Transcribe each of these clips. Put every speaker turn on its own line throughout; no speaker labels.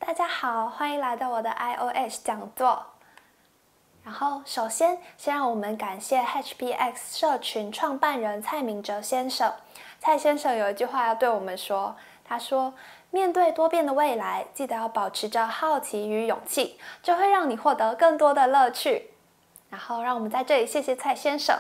大家好，欢迎来到我的 iOS 讲座。然后，首先让我们感谢 HPX 社群创办人蔡明哲先生。蔡先生有一句话要对我们说，他说：“面对多变的未来，记得要保持着好奇与勇气，这会让你获得更多的乐趣。”然后，让我们在这里谢谢蔡先生。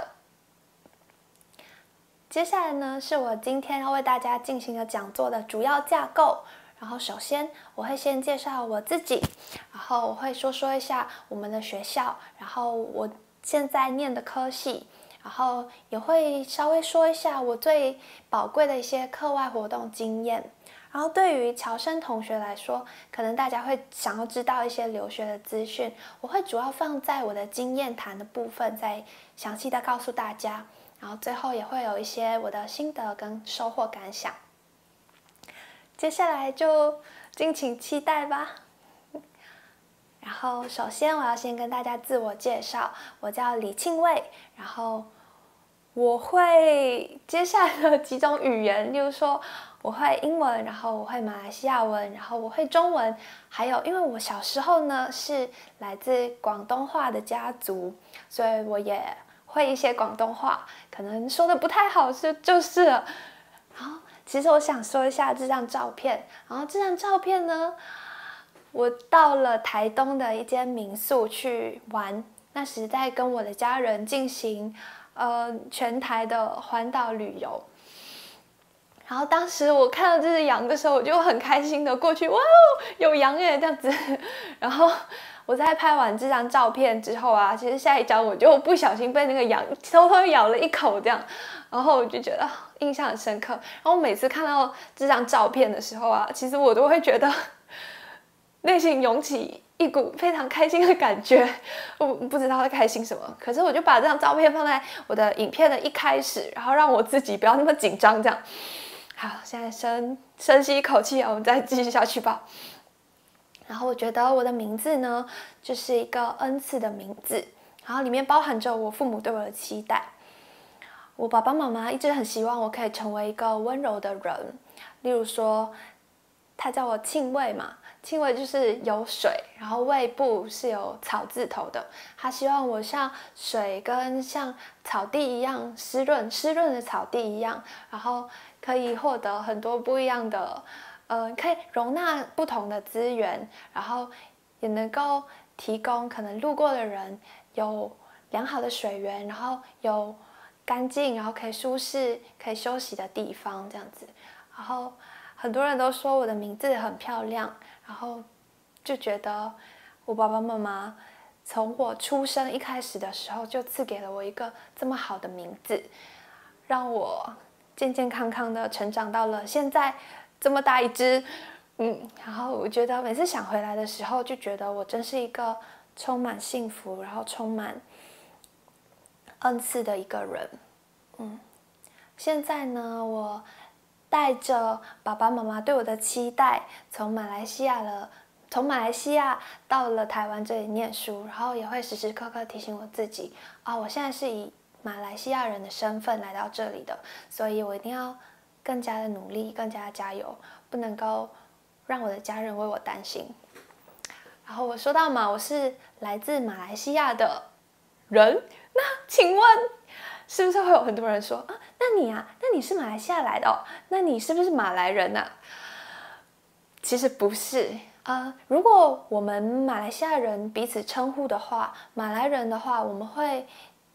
接下来呢，是我今天要为大家进行的讲座的主要架构。然后首先我会先介绍我自己，然后我会说一下我们的学校，然后我现在念的科系，然后也会稍微说一下我最宝贵的一些课外活动经验。然后对于侨生同学来说，可能大家会想要知道一些留学的资讯，我会主要放在我的经验谈的部分，再详细的告诉大家。然后最后也会有一些我的心得跟收获感想。接下来就敬请期待吧。然后首先我要先跟大家自我介绍，我叫李庆蔚，然后我会接下来的几种语言，例如说我会英文，然后我会马来西亚文，然后我会中文，还有因为我小时候呢是来自广东话的家族，所以我也会一些广东话，可能说的不太好就是了。然后其实我想说一下这张照片，然后这张照片呢，我到了台东的一间民宿去玩，那时在跟我的家人进行全台的环岛旅游。然后当时我看到这只羊的时候，我就很开心的过去，哇哦，有羊耶这样子。然后我在拍完这张照片之后啊，其实下一张我就不小心被那个羊偷偷咬了一口这样，然后我就觉得印象很深刻。然后每次看到这张照片的时候啊，其实我都会觉得内心涌起一股非常开心的感觉，我不知道在开心什么，可是我就把这张照片放在我的影片的一开始，然后让我自己不要那么紧张这样。好，现在深吸一口气，我们再继续下去吧。然后我觉得我的名字呢，就是一个恩赐的名字，然后里面包含着我父母对我的期待。我爸爸妈妈一直很希望我可以成为一个温柔的人，例如说，他叫我庆卫嘛，庆卫就是有水，然后卫部是有草字头的。他希望我像水跟像草地一样湿润的草地一样，然后可以获得很多不一样的，可以容纳不同的资源，然后也能够提供可能路过的人有良好的水源，然后有干净，然后可以舒适、可以休息的地方这样子。然后很多人都说我的名字很漂亮，然后就觉得我爸爸妈妈从我出生一开始的时候就赐给了我一个这么好的名字，让我健健康康的成长到了现在这么大一只。然后我觉得每次想回来的时候，就觉得我真是一个充满幸福，然后充满恩赐的一个人。现在呢，我带着爸爸妈妈对我的期待，从马来西亚到了台湾这里念书，然后也会时时刻刻提醒我自己我现在是以马来西亚人的身份来到这里的，所以我一定要更加的努力，更加的加油，不能够让我的家人为我担心。然后我说到嘛，我是来自马来西亚的人，那请问是不是会有很多人说那你是马来西亚来的哦，那你是不是马来人啊？其实不是。如果我们马来西亚人彼此称呼的话，马来人的话，我们会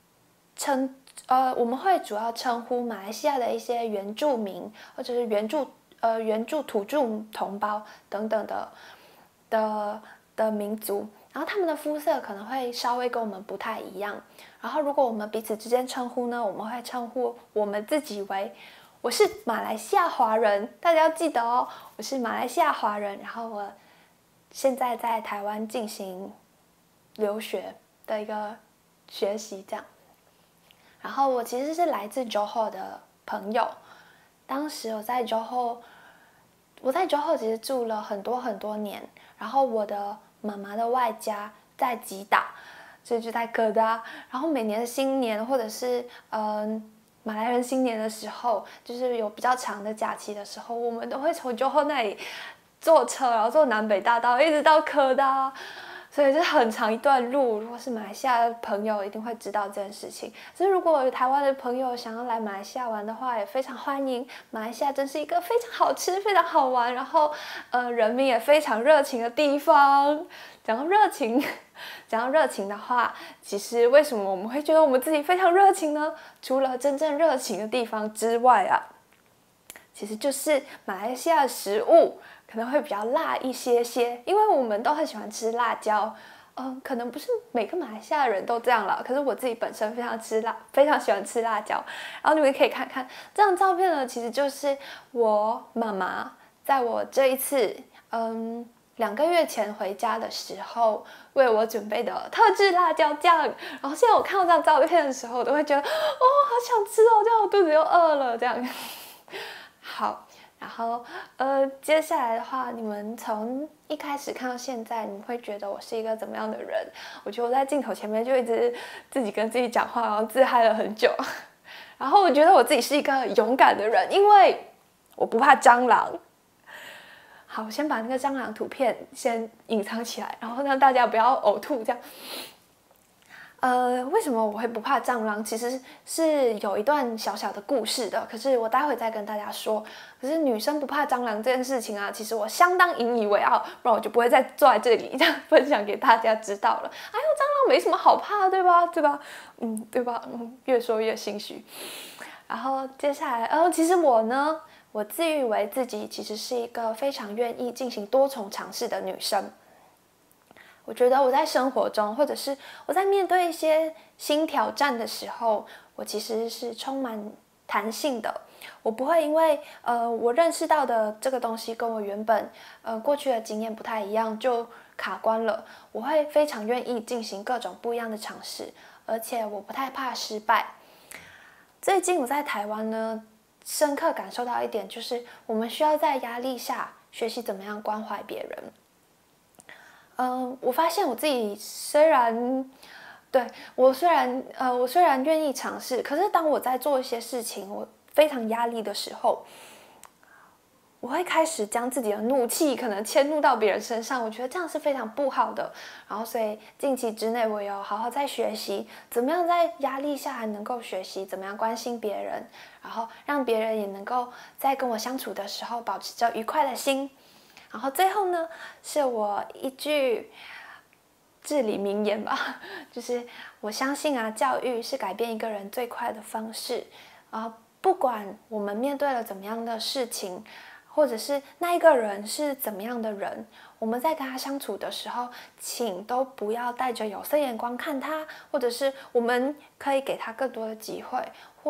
主要称呼马来西亚的一些原住民，或者是原住土著同胞等等的民族，然后他们的肤色可能会稍微跟我们不太一样。然后如果我们彼此之间称呼呢，我们会称呼我们自己为我是马来西亚华人，大家要记得哦，我是马来西亚华人，然后我现在在台湾进行留学的一个学习这样。然后我其实是来自 Johor 的朋友，当时我在 Johor 其实住了很多年，然后我的妈妈的外家在吉打，所以就在哥打。然后每年的新年或者是马来人新年的时候，就是有比较长的假期的时候，我们都会从 Johor 那里坐车，然后坐南北大道一直到科大，所以是很长一段路。如果是马来西亚的朋友，一定会知道这件事情。只是如果有台湾的朋友想要来马来西亚玩的话，也非常欢迎。马来西亚真是一个非常好吃、非常好玩，然后人民也非常热情的地方。讲到热情，讲到热情的话，其实为什么我们会觉得我们自己非常热情呢？除了真正热情的地方之外啊，其实就是马来西亚的食物可能会比较辣一些些，因为我们都很喜欢吃辣椒。可能不是每个马来西亚的人都这样啦，可是我自己本身非常喜欢吃辣椒。然后你们可以看看这张照片呢，其实就是我妈妈在我这一次2个月前回家的时候为我准备的特制辣椒酱。然后现在我看到这张照片的时候，我都会觉得好想吃哦，这样我肚子又饿了这样。好，然后接下来的话，你们从一开始看到现在，你们会觉得我是一个怎么样的人？我觉得我在镜头前面就一直自己跟自己讲话，然后自嗨了很久。然后我觉得我自己是一个勇敢的人，因为我不怕蟑螂。好，我先把那个蟑螂图片先隐藏起来，然后让大家不要呕吐这样。为什么我会不怕蟑螂？其实是有一段小小的故事的，可是我待会再跟大家说。可是女生不怕蟑螂这件事情啊，其实我相当引以为傲，不然我就不会再坐在这里这样分享给大家知道了。哎呦，蟑螂没什么好怕，对吧？对吧？对吧？越说越心虚。然后接下来，其实我呢，我自以为自己其实是一个非常愿意进行多重尝试的女生。我觉得我在生活中，或者是我在面对一些新挑战的时候，我其实是充满弹性的。我不会因为我认识到的这个东西跟我原本过去的经验不太一样就卡关了。我会非常愿意进行各种不一样的尝试，而且我不太怕失败。最近我在台湾呢，深刻感受到一点，就是我们需要在压力下学习怎么样关怀别人。我发现我自己虽然愿意尝试，可是当我在做一些事情我非常压力的时候，我会开始将自己的怒气可能迁怒到别人身上，我觉得这样是非常不好的。然后所以近期之内我有好好在学习怎么样在压力下还能够学习怎么样关心别人，然后让别人也能够在跟我相处的时候保持着愉快的心。然后最后呢，是我一句至理名言吧，就是我相信啊，教育是改变一个人最快的方式。不管我们面对了怎么样的事情，或者是那一个人是怎么样的人，我们在跟他相处的时候，请都不要带着有色眼光看他，或者是我们可以给他更多的机会。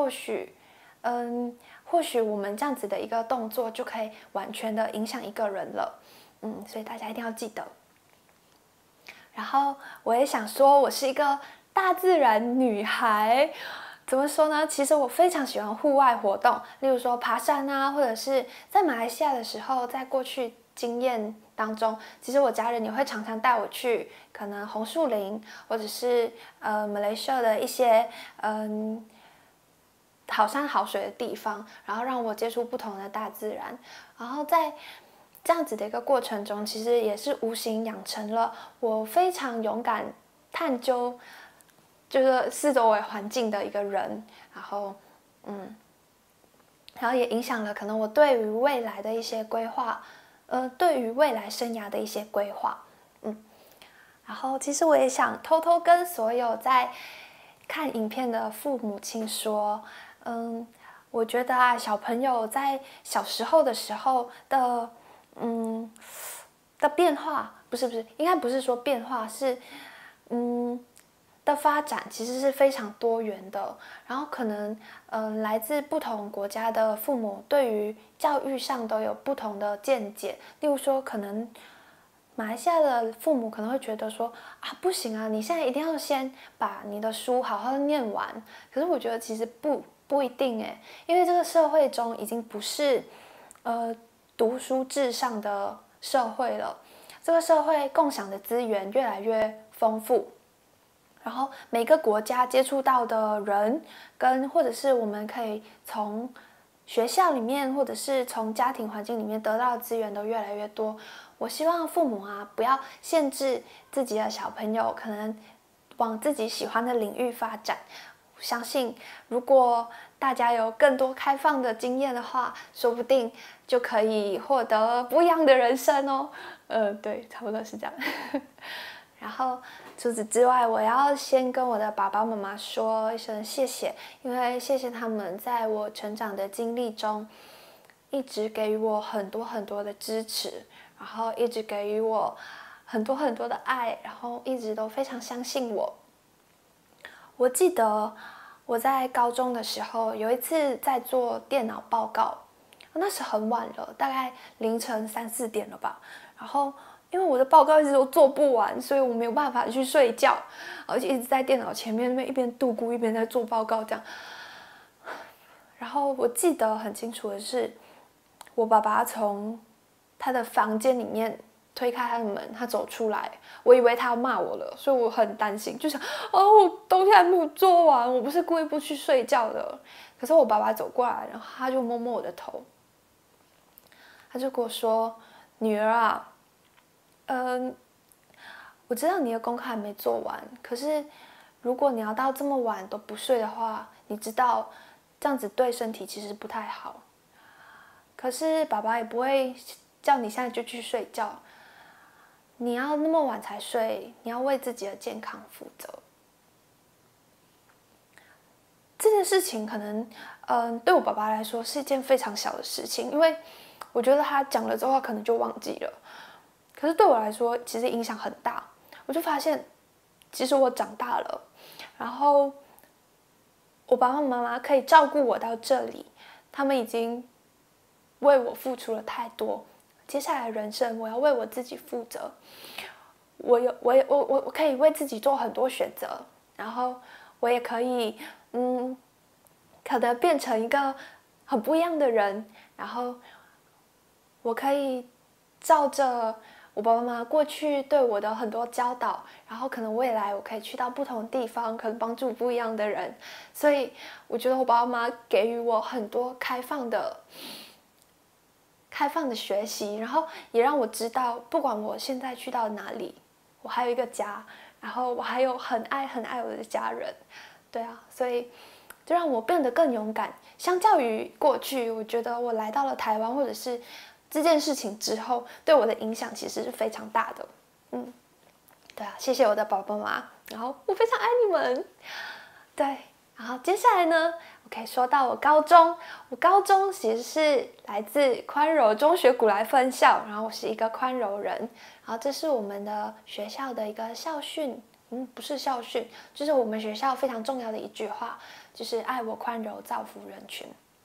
或许我们这样子的一个动作就可以完全的影响一个人了。所以大家一定要记得。然后我也想说，我是一个大自然女孩。怎么说呢？其实我非常喜欢户外活动，例如说爬山啊，或者是在马来西亚的时候，在过去经验当中，其实我家人也会常常带我去可能红树林，或者是马来西亚的一些好山好水的地方，然后让我接触不同的大自然。然后在这样子的一个过程中，其实也是无形养成了我非常勇敢探究就是四周围环境的一个人。然后也影响了可能我对于未来的一些规划，对于未来生涯的一些规划。然后其实我也想偷偷跟所有在看影片的父母亲说，我觉得啊，小朋友在小时候的时候的变化，不是，应该不是说变化，是的发展其实是非常多元的。然后可能来自不同国家的父母对于教育上都有不同的见解。例如说，可能马来西亚的父母可能会觉得说不行啊，你现在一定要先把你的书好好念完。可是我觉得其实不一定因为这个社会中已经不是读书至上的社会了。这个社会共享的资源越来越丰富，然后每个国家接触到的人或者是我们可以从学校里面或者是从家庭环境里面得到的资源都越来越多。我希望父母啊不要限制自己的小朋友，可能往自己喜欢的领域发展。我相信如果大家有更多开放的经验的话，说不定就可以获得不一样的人生哦。对，差不多是这样。然后除此之外，我要先跟我的爸爸妈妈说一声谢谢，因为谢谢他们在我成长的经历中，一直给予我很多很多的支持，然后一直给予我很多很多的爱，然后一直都非常相信我。我记得我在高中的时候，有一次在做电脑报告，那时很晚了，大概凌晨3、4点了吧。然后因为我的报告一直都做不完，所以我没有办法去睡觉，而且一直在电脑前面那边一边度孤一边在做报告这样。然后我记得很清楚的是，我爸爸从他的房间里面推开他的门，他走出来，我以为他要骂我了，所以我很担心，就想我东西还没有做完，我不是故意不去睡觉的。可是我爸爸走过来，然后他就摸摸我的头，他就跟我说：“女儿啊，我知道你的功课还没做完，可是如果你要到这么晚都不睡的话，你知道这样子对身体其实不太好。可是爸爸也不会叫你现在就去睡觉，你要那么晚才睡，你要为自己的健康负责。”这件事情可能，对我爸爸来说是一件非常小的事情，因为我觉得他讲了之后可能就忘记了。可是对我来说，其实影响很大。我就发现，其实我长大了，然后我爸爸妈妈可以照顾我到这里，他们已经为我付出了太多。接下来的人生，我要为我自己负责。我可以为自己做很多选择，然后我也可以，可能变成一个很不一样的人，然后我可以照着我爸爸妈妈过去对我的很多教导，然后可能未来我可以去到不同的地方，可能帮助不一样的人。所以我觉得我爸爸妈妈给予我很多开放的学习，然后也让我知道，不管我现在去到哪里，我还有一个家，然后我还有很爱很爱我的家人。对啊，所以就让我变得更勇敢。相较于过去，我觉得我来到了台湾，或者是这件事情之后，对我的影响其实是非常大的。对啊，谢谢我的宝宝妈妈，然后我非常爱你们。对，然后接下来呢，我可以说到我高中。我高中其实是来自宽柔中学古来分校，然后我是一个宽柔人。然后这是我们的学校的一个校训，不是校训，就是我们学校非常重要的一句话，就是爱我宽柔，造福人群。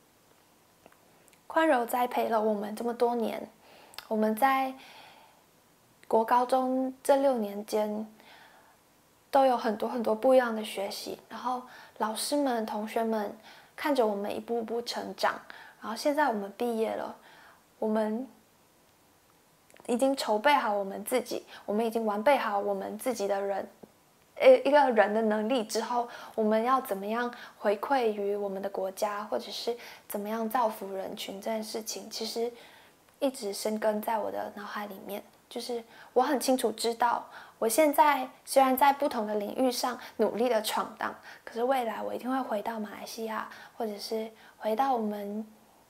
宽柔栽培了我们这么多年，我们在国高中这6年间都有很多很多不一样的学习，然后老师们、同学们看着我们一步步成长，然后现在我们毕业了，我们已经筹备好我们自己，我们已经完备好我们自己的一个人的能力之后，我们要怎么样回馈于我们的国家，或者是怎么样造福人群这件事情，其实一直深根在我的脑海里面。就是我很清楚知道，我现在虽然在不同的领域上努力的闯荡，可是未来我一定会回到马来西亚，或者是回到我们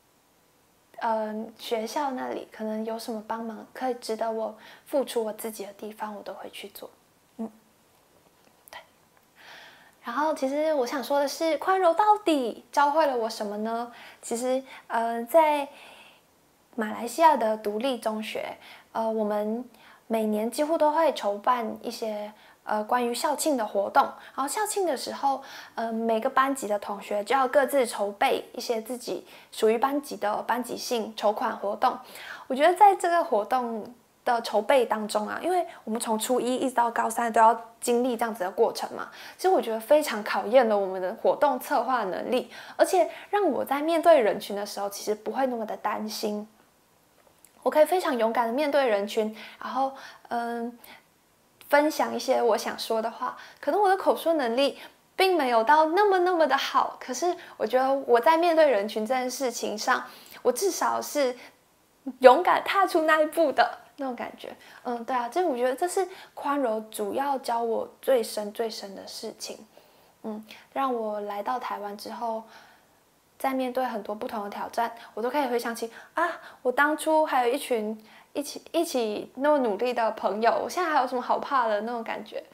学校那里，可能有什么帮忙可以值得我付出我自己的地方，我都会去做。然后，其实我想说的是，宽柔到底教会了我什么呢？其实，在马来西亚的独立中学，我们每年几乎都会筹办一些关于校庆的活动。然后校庆的时候，每个班级的同学就要各自筹备一些自己属于班级的班级性筹款活动。我觉得在这个活动的筹备当中啊，因为我们从初一一直到高3都要经历这样子的过程嘛，其实我觉得非常考验了我们的活动策划能力，而且让我在面对人群的时候，其实不会那么的担心，我可以非常勇敢的面对人群，然后分享一些我想说的话。可能我的口说能力并没有到那么的好，可是我觉得我在面对人群这件事情上，我至少是勇敢踏出那一步的那种感觉。对啊，我觉得这是宽容主要教我最深的事情。让我来到台湾之后，在面对很多不同的挑战，我都可以回想起我当初还有一群一起那么努力的朋友，我现在还有什么好怕的那种感觉。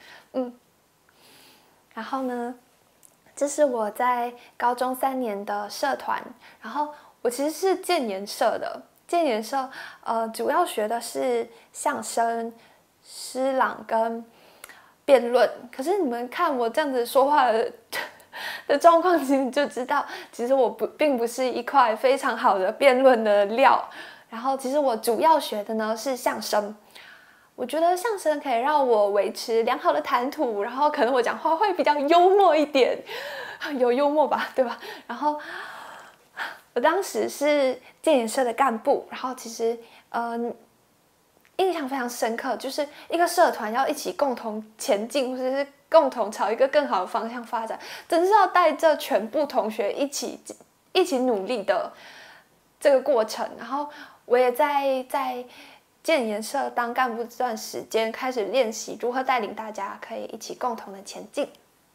然后呢，这是我在高中3年的社团，然后我其实是建研社的。建研社主要学的是相声、诗朗跟辩论。可是你们看我这样子说话的状况，其实就知道，其实我并不是一块非常好的辩论的料。然后其实我主要学的呢是相声。我觉得相声可以让我维持良好的谈吐，然后可能我讲话会比较幽默一点，有幽默吧，对吧？然后我当时是建研社的干部，然后其实印象非常深刻，就是一个社团要一起共同前进，或者是共同朝一个更好的方向发展，真是要带着全部同学一起努力的这个过程。然后我也在建研社当干部这段时间，开始练习如何带领大家可以一起共同的前进。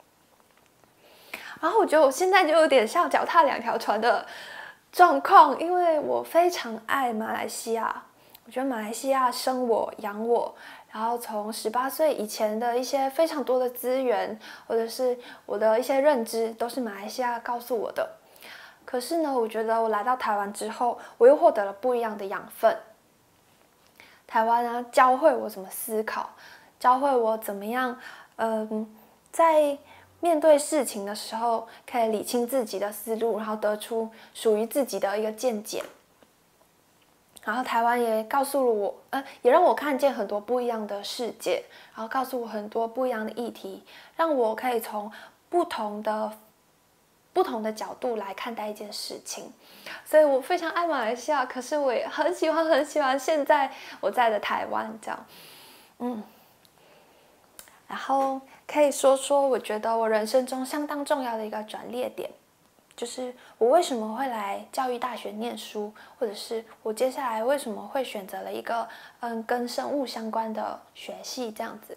然后我觉得我现在就有点像脚踏2条船的状况，因为我非常爱马来西亚。我觉得马来西亚生我养我，然后从18岁以前的一些非常多的资源，或者是我的一些认知，都是马来西亚告诉我的。可是呢，我觉得我来到台湾之后，我又获得了不一样的养分。台湾呢，教会我怎么思考，教会我怎么样，在面对事情的时候，可以理清自己的思路，然后得出属于自己的一个见解。然后台湾也告诉了我，也让我看见很多不一样的世界，然后告诉我很多不一样的议题，让我可以从不同的角度来看待一件事情。所以我非常爱马来西亚，可是我也很喜欢现在我在的台湾，这样，然后可以说我觉得我人生中相当重要的一个转捩点，就是我为什么会来教育大学念书，或者是我接下来为什么会选择了一个跟生物相关的学系这样子。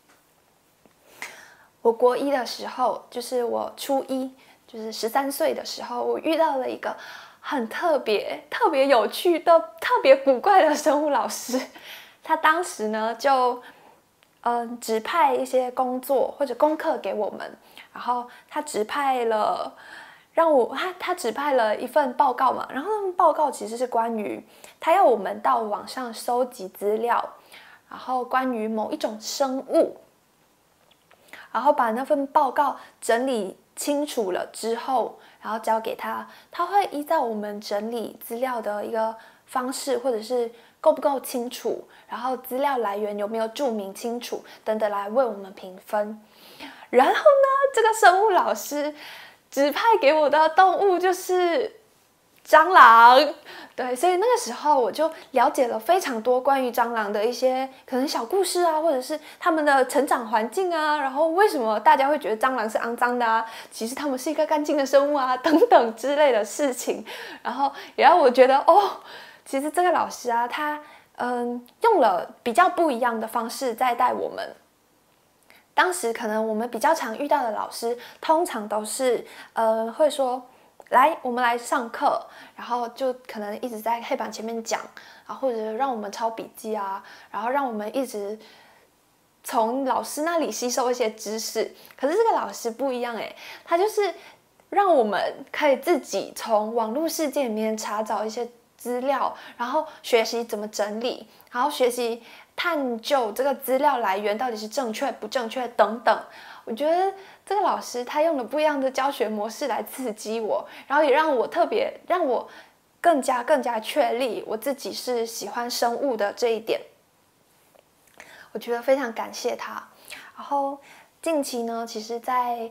我国1的时候，就是我初1，就是13岁的时候，我遇到了一个很特别有趣的、特别古怪的生物老师。他当时呢就指派一些工作或者功课给我们，然后他指派了他指派了一份报告嘛，然后那份报告其实是关于他要我们到网上收集资料，然后关于某一种生物，然后把那份报告整理清楚了之后，然后交给他，他会依照我们整理资料的一个方式，或者是够不够清楚，然后资料来源有没有注明清楚等等来为我们评分。然后呢，这个生物老师指派给我的动物就是蟑螂。对，所以那个时候我就了解了非常多关于蟑螂的一些可能小故事啊，或者是他们的成长环境啊，然后为什么大家会觉得蟑螂是肮脏的啊，其实他们是一个干净的生物啊，等等之类的事情。然后也让我觉得其实这个老师啊，他用了比较不一样的方式在带我们。当时可能我们比较常遇到的老师，通常都是会说，来，我们来上课，然后就可能一直在黑板前面讲，然后或者让我们抄笔记啊，然后让我们一直从老师那里吸收一些知识。可是这个老师不一样他就是让我们可以自己从网络世界里面查找一些资料，然后学习怎么整理，然后学习探究这个资料来源到底是正确不正确等等。我觉得这个老师他用了不一样的教学模式来刺激我，然后也让我更加确立我自己是喜欢生物的这一点。我觉得非常感谢他。然后近期呢，其实在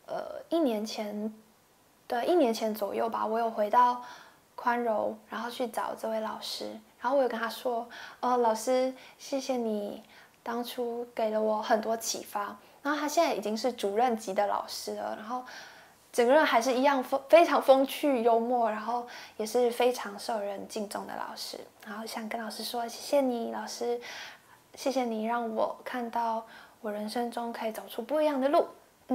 1年前左右吧，我有回到宽柔，然后去找这位老师，然后我有跟他说，老师，谢谢你当初给了我很多启发， 然后他现在已经是主任级的老师了，然后整个人还是一样非常风趣幽默，然后也是非常受人敬重的老师。然后想跟老师说，谢谢你，老师，谢谢你让我看到我人生中可以走出不一样的路。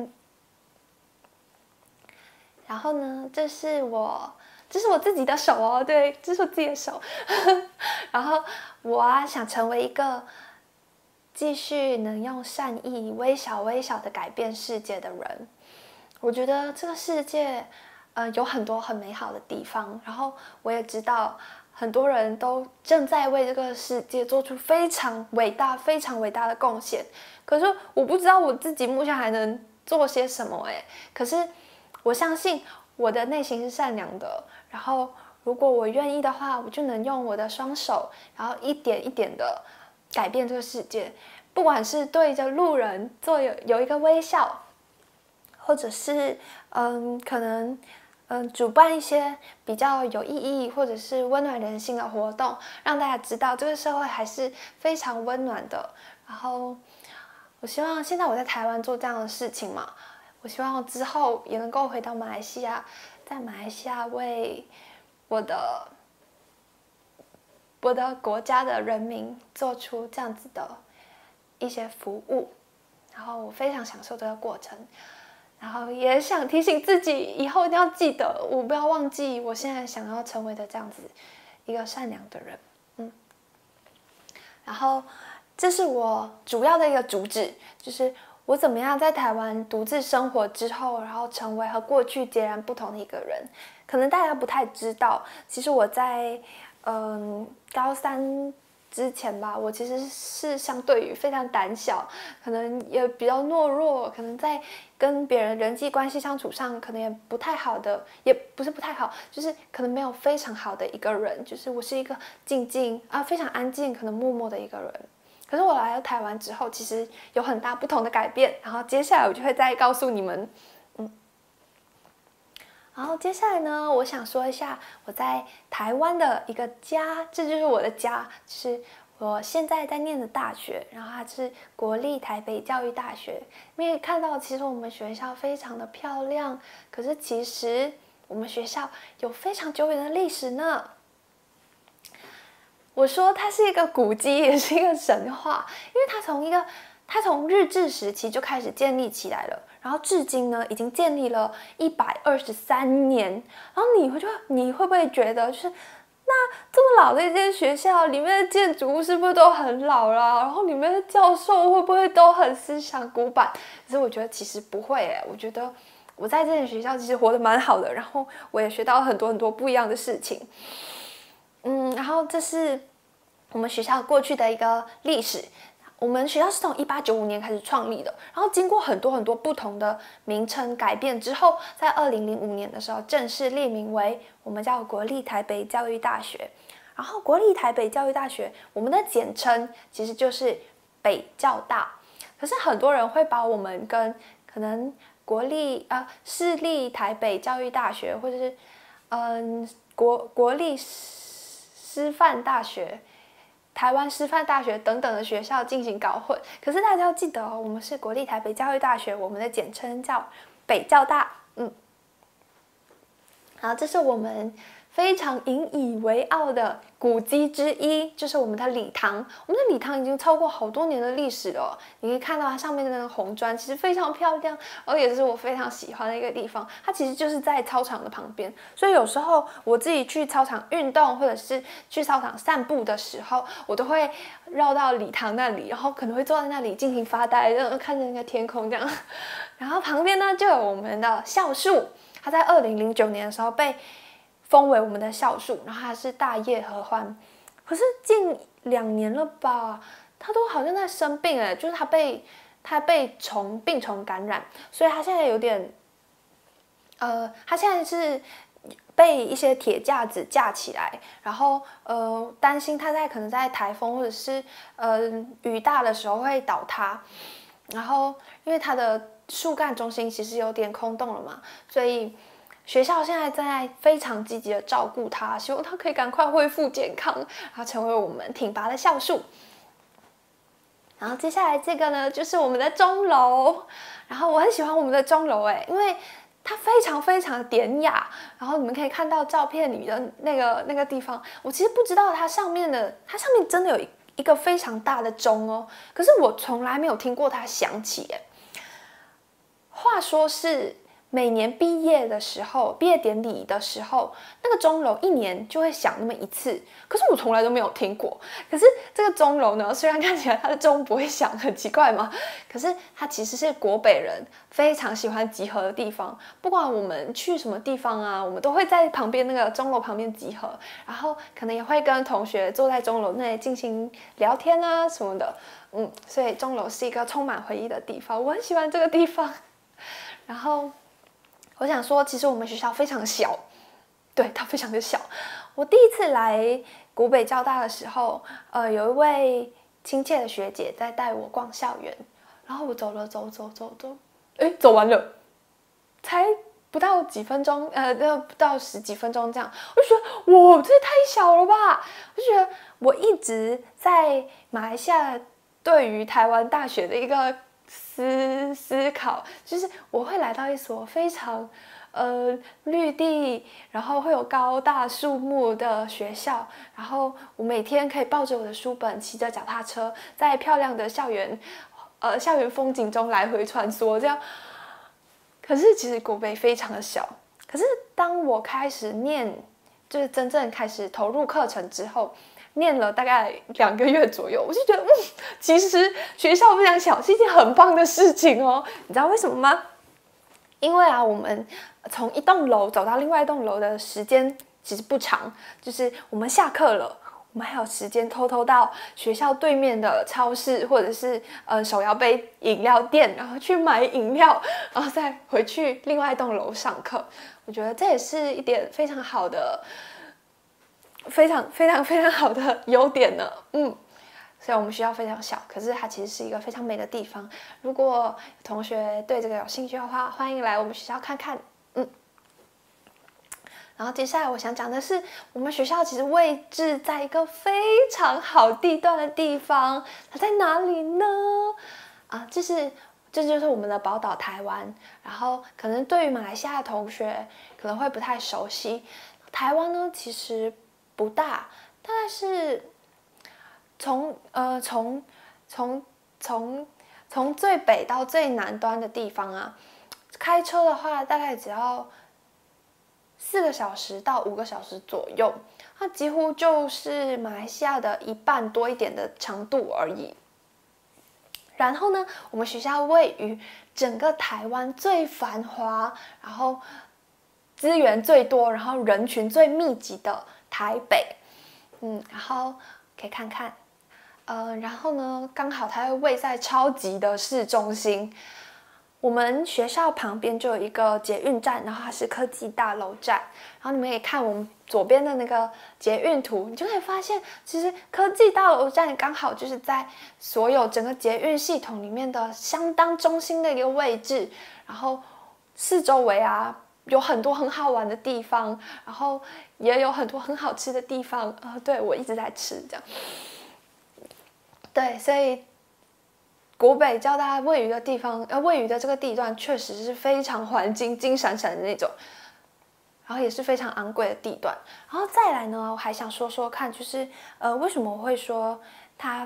然后呢，这是我自己的手哦，对，这是我自己的手。然后我想成为一个继续能用善意微小的改变世界的人。我觉得这个世界，有很多很美好的地方。然后我也知道，很多人都正在为这个世界做出非常伟大的贡献。可是我不知道我自己目前还能做些什么可是我相信我的内心是善良的。然后如果我愿意的话，我就能用我的双手，然后一点一点的改变这个世界。不管是对着路人有一个微笑，或者是可能主办一些比较有意义或者是温暖人心的活动，让大家知道这个社会还是非常温暖的。然后我希望现在我在台湾做这样的事情嘛，我希望之后也能够回到马来西亚，在马来西亚为我的国家的人民做出这样子的一些服务。然后我非常享受这个过程，然后也想提醒自己，以后一定要记得，我不要忘记我现在想要成为的这样子一个善良的人。然后这是我主要的一个主旨，就是我怎么样在台湾独自生活之后，然后成为和过去截然不同的一个人。可能大家不太知道，其实我在高3之前吧，我其实是相对于非常胆小，可能也比较懦弱，可能在跟别人人际关系相处上可能也不太好的，也不是不太好，就是可能没有非常好的一个人。就是我是一个非常安静，可能默默的一个人。可是我来到台湾之后，其实有很大不同的改变，然后接下来我就会再告诉你们。然后接下来呢，我想说一下我在台湾的一个家，这就是我的家，就是我现在在念的大学，然后它是国立台北教育大学。你可以看到，其实我们学校非常的漂亮，可是其实我们学校有非常久远的历史呢。我说它是一个古迹，也是一个神话，因为它从日治时期就开始建立起来了，然后至今呢已经建立了123年。然后你会不会觉得，就是那这么老的一间学校里面的建筑物是不是都很老啦？然后里面的教授会不会都很思想古板？可是我觉得其实不会我觉得我在这间学校其实活得蛮好的，然后我也学到很多不一样的事情。然后这是我们学校过去的一个历史。我们学校是从1895年开始创立的，然后经过很多不同的名称改变之后，在2005年的时候正式列名为我们叫国立台北教育大学。然后国立台北教育大学，我们的简称其实就是北教大。可是很多人会把我们跟可能市立台北教育大学，或者是国立师范大学、台湾师范大学等等的学校进行搞混。可是大家要记得我们是国立台北教育大学，我们的简称叫北教大。然后这是我们非常引以为傲的古迹之一，就是我们的礼堂。我们的礼堂已经超过好多年的历史了，你可以看到它上面的那个红砖其实非常漂亮，而也是我非常喜欢的一个地方。它其实就是在操场的旁边，所以有时候我自己去操场运动或者是去操场散步的时候，我都会绕到礼堂那里，然后可能会坐在那里进行发呆，看着那个天空这样。然后旁边呢就有我们的校树，它在2009年的时候被封为我们的校树，然后它是大叶合欢。可是近2年了吧，它都好像在生病就是它被病虫感染，所以它现在有点它现在是被一些铁架子架起来，然后担心它可能在台风或者是雨大的时候会倒塌。然后因为它的树干中心其实有点空洞了嘛，所以学校现在在非常积极的照顾它，希望它可以赶快恢复健康，然后成为我们挺拔的校树。 然后接下来这个呢，就是我们的钟楼。然后我很喜欢我们的钟楼，因为它非常非常的典雅。然后你们可以看到照片里的那个地方，我其实不知道它上面真的有一个非常大的钟哦，可是我从来没有听过它响起。话说是每年毕业典礼的时候，那个钟楼一年就会响那么一次，可是我从来都没有听过。可是这个钟楼呢，虽然看起来它的钟不会响，很奇怪嘛，可是它其实是国北人非常喜欢集合的地方。不管我们去什么地方啊，我们都会在旁边那个钟楼旁边集合，然后可能也会跟同学坐在钟楼那里进行聊天啊什么的。所以钟楼是一个充满回忆的地方，我很喜欢这个地方。然后我想说，其实我们学校非常小，对，它非常的小。我第一次来国北交大的时候，有一位亲切的学姐在带我逛校园，然后我走，走完了，才不到几分钟，不到10几分钟这样，我就觉得哇，这也太小了吧！我就觉得我一直在马来西亚对于台湾大学的一个思考，就是我会来到一所非常绿地，然后会有高大树木的学校，然后我每天可以抱着我的书本，骑着脚踏车，在漂亮的校园风景中来回穿梭，这样。可是其实国北非常的小，可是当我开始就是真正开始投入课程之后，念了大概2个月左右，我就觉得，其实学校非常小是一件很棒的事情哦。你知道为什么吗？因为我们从一栋楼走到另外一栋楼的时间其实不长，就是我们下课了，我们还有时间偷偷到学校对面的超市或者是手摇杯饮料店，然后去买饮料，然后再回去另外一栋楼上课。我觉得这也是一点非常好的。非常非常非常好的优点呢，虽然我们学校非常小，可是它其实是一个非常美的地方。如果同学对这个有兴趣的话，欢迎来我们学校看看。然后接下来我想讲的是，我们学校其实位置在一个非常好地段的地方，它在哪里呢？这就是我们的宝岛台湾。然后可能对于马来西亚的同学可能会不太熟悉，台湾呢其实不大，大概是从最北到最南端的地方开车的话大概只要4个小时到5个小时左右，它几乎就是马来西亚的1半多一点的长度而已。然后呢，我们学校位于整个台湾最繁华，然后资源最多，然后人群最密集的台北。然后可以看看，然后呢，刚好它会位在超级的市中心。我们学校旁边就有一个捷运站，然后它是科技大楼站。然后你们可以看我们左边的那个捷运图，你就可以发现，其实科技大楼站刚好就是在所有整个捷运系统里面的相当中心的一个位置。然后四周围有很多很好玩的地方，然后也有很多很好吃的地方。对，我一直在吃这样。对，所以国北交大位于的地方，位于的这个地段确实是非常黄金、金闪闪的那种，然后也是非常昂贵的地段。然后再来呢，我还想说说看，就是为什么我会说它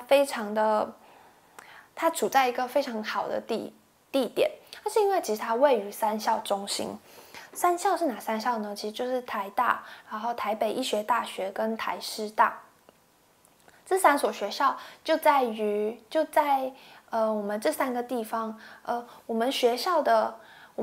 处在一个非常好的地点？那是因为其实它位于3校中心。3校是哪3校呢？其实就是台大，然后台北医学大学跟台师大。这3所学校就在我们这3个地方。我们学校的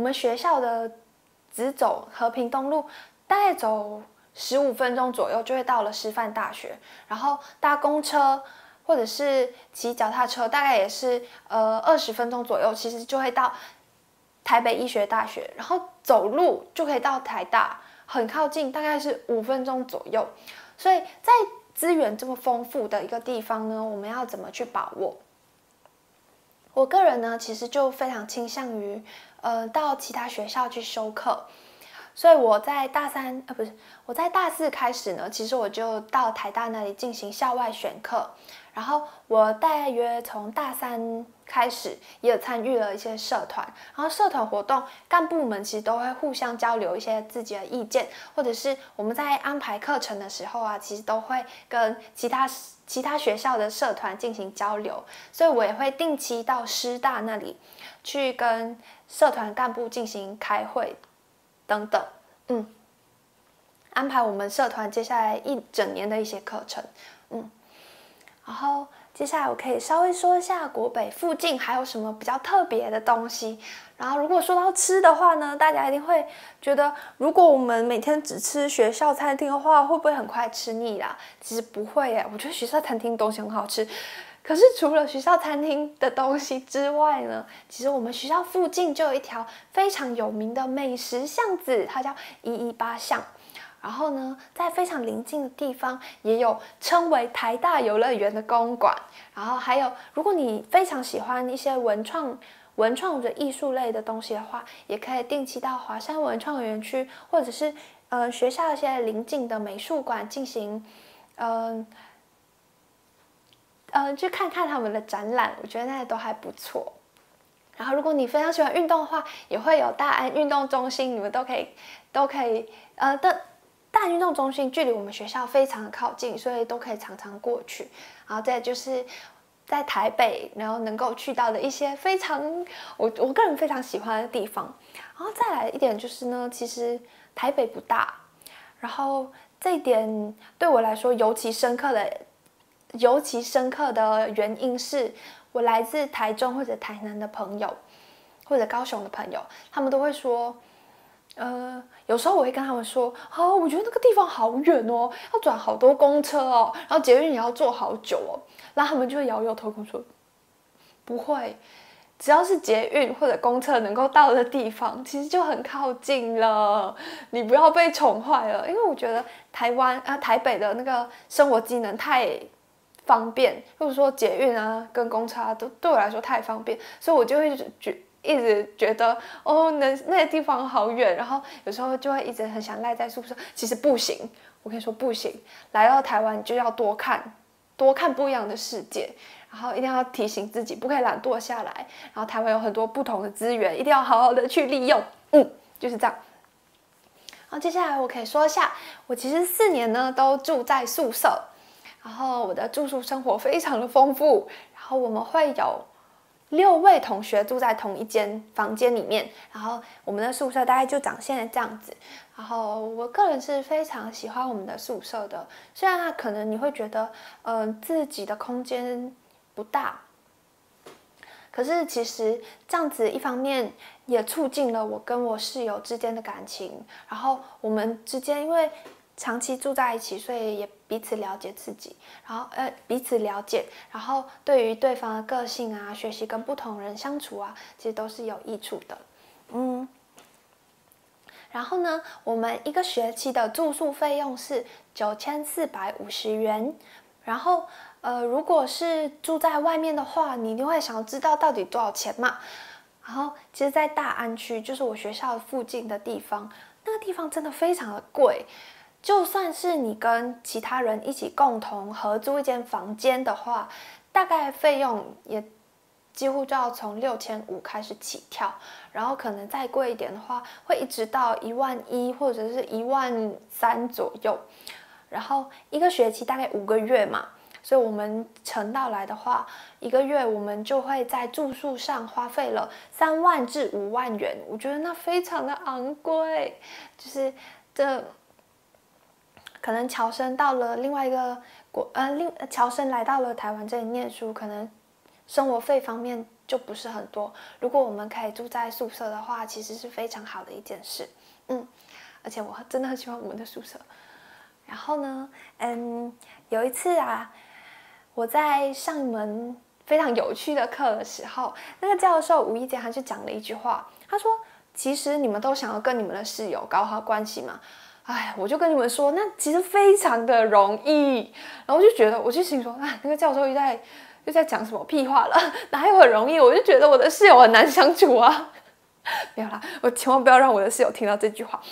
直走和平东路，大概走15分钟左右就会到了师范大学。然后搭公车或者是骑脚踏车，大概也是20分钟左右，其实就会到台北医学大学。然后走路就可以到台大，很靠近，大概是5分钟左右。所以在资源这么丰富的一个地方呢，我们要怎么去把握？我个人呢，其实就非常倾向于到其他学校去修课。 所以我在大三，不是，我在大四开始呢，其实我就到台大那里进行校外选课，然后我大约从大三开始也有参与了一些社团，然后社团活动干部们其实都会互相交流一些自己的意见，或者是我们在安排课程的时候啊，其实都会跟其他学校的社团进行交流，所以我也会定期到师大那里去跟社团干部进行开会等等，安排我们社团接下来一整年的一些课程，然后接下来我可以稍微说一下国北附近还有什么比较特别的东西。然后如果说到吃的话呢，大家一定会觉得，如果我们每天只吃学校餐厅的话，会不会很快吃腻啦？其实不会耶，我觉得学校餐厅东西很好吃。可是除了学校餐厅的东西之外呢，其实我们学校附近就有一条非常有名的美食巷子，它叫118巷。然后呢，在非常邻近的地方，也有称为台大游乐园的公馆。然后还有，如果你非常喜欢一些文创或者艺术类的东西的话，也可以定期到华山文创园区，或者是学校一些邻近的美术馆进行去看看他们的展览，我觉得那些都还不错。然后，如果你非常喜欢运动的话，也会有大安运动中心，你们都可以大安运动中心距离我们学校非常的靠近，所以都可以常常过去。然后再就是在台北，然后能够去到的一些非常我个人非常喜欢的地方。然后再来一点就是呢，其实台北不大，然后这一点对我来说尤其深刻的原因是，我来自台中或者台南的朋友，或者高雄的朋友，他们都会说。有时候我会跟他们说，我觉得那个地方好远哦，要转好多公车哦，然后捷运也要坐好久哦，然后他们就会摇摇头跟我说，不会，只要是捷运或者公车能够到的地方，其实就很靠近了，你不要被宠坏了，因为我觉得台北的那个生活机能太方便，或者说捷运啊跟公车啊都对我来说太方便，所以我就会一直觉得那些地方好远，然后有时候就会一直很想赖在宿舍。其实不行，我跟你说不行，来到台湾你就要多看不一样的世界，然后一定要提醒自己不可以懒惰下来。然后台湾有很多不同的资源，一定要好好的去利用。就是这样。然后接下来我可以说一下，我其实4年呢都住在宿舍，然后我的住宿生活非常的丰富，然后我们会有6位同学住在同一间房间里面，然后我们的宿舍大概就长现在这样子。然后我个人是非常喜欢我们的宿舍的，虽然它可能你会觉得，自己的空间不大，可是其实这样子一方面也促进了我跟我室友之间的感情，然后我们之间因为长期住在一起，所以也彼此了解自己，然后彼此了解，然后对于对方的个性啊，学习跟不同人相处啊，其实都是有益处的。然后呢，我们1个学期的住宿费用是9450元。然后如果是住在外面的话，你一定会想要知道到底多少钱嘛？然后其实，在大安区，就是我学校附近的地方，那个地方真的非常的贵。就算是你跟其他人一起共同合租一间房间的话，大概费用也几乎就要从6500开始起跳，然后可能再贵一点的话，会一直到11000或者是13000左右。然后1个学期大概5个月嘛，所以我们乘到来的话，1个月我们就会在住宿上花费了3万至5万元，我觉得那非常的昂贵，就是这。可能侨生到了另外一个侨生来到了台湾这里念书，可能生活费方面就不是很多。如果我们可以住在宿舍的话，其实是非常好的一件事。而且我真的很喜欢我们的宿舍。然后呢，有一次啊，我在上一门非常有趣的课的时候，那个教授无意间他就讲了一句话，他说：“其实你们都想要跟你们的室友搞好关系嘛。”我就跟你们说，那其实非常的容易。然后我就心说，那个教授又在讲什么屁话了？哪有很容易？我就觉得我的室友很难相处啊。没有啦，我千万不要让我的室友听到这句话。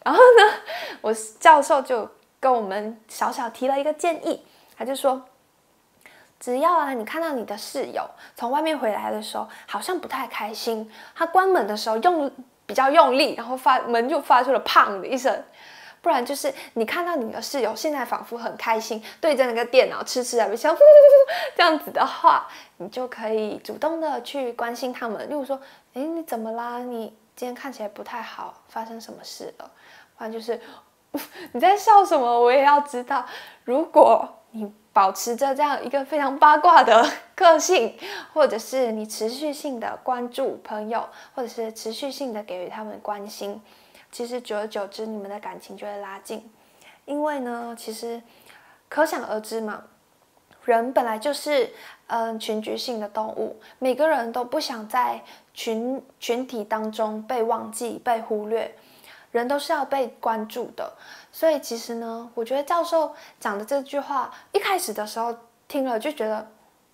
然后呢，我教授就跟我们小小提了一个建议，他就说，只要啊，你看到你的室友从外面回来的时候好像不太开心，他关门的时候比较用力，然后门就发出了砰的一声。不然就是你看到你的室友现在仿佛很开心，对着那个电脑痴痴的笑，呼呼呼这样子的话，你就可以主动的去关心他们。例如说，诶，你怎么啦？你今天看起来不太好，发生什么事了？不然就是你在笑什么，我也要知道。如果你保持着这样一个非常八卦的个性，或者是你持续性的关注朋友，或者是持续性的给予他们关心，其实久而久之，你们的感情就会拉近。因为呢，其实可想而知嘛，人本来就是群居性的动物，每个人都不想在群体当中被忘记、被忽略。人都是要被关注的，所以其实呢，我觉得教授讲的这句话，一开始的时候听了就觉得，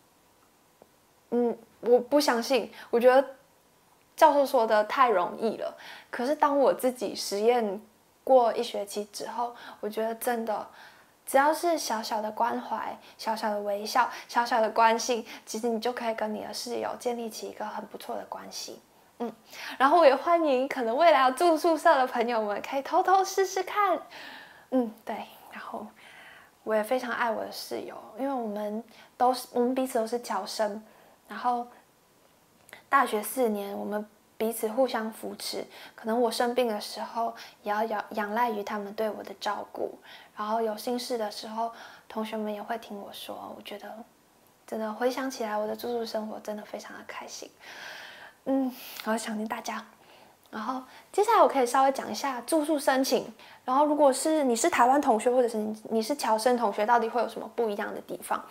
我不相信，我觉得教授说的太容易了。可是当我自己实验过1学期之后，我觉得真的，只要是小小的关怀、小小的微笑、小小的关心，其实你就可以跟你的室友建立起一个很不错的关系。然后我也欢迎可能未来要住宿舍的朋友们可以偷偷试试看。对。然后我也非常爱我的室友，因为我们彼此都是侨生，然后大学4年我们彼此互相扶持，可能我生病的时候也要仰赖于他们对我的照顾，然后有心事的时候，同学们也会听我说。我觉得真的回想起来，我的住宿生活真的非常的开心。我想念大家。然后接下来我可以稍微讲一下住宿申请。然后如果是你是台湾同学，或者是你是侨生同学，到底会有什么不一样的地方？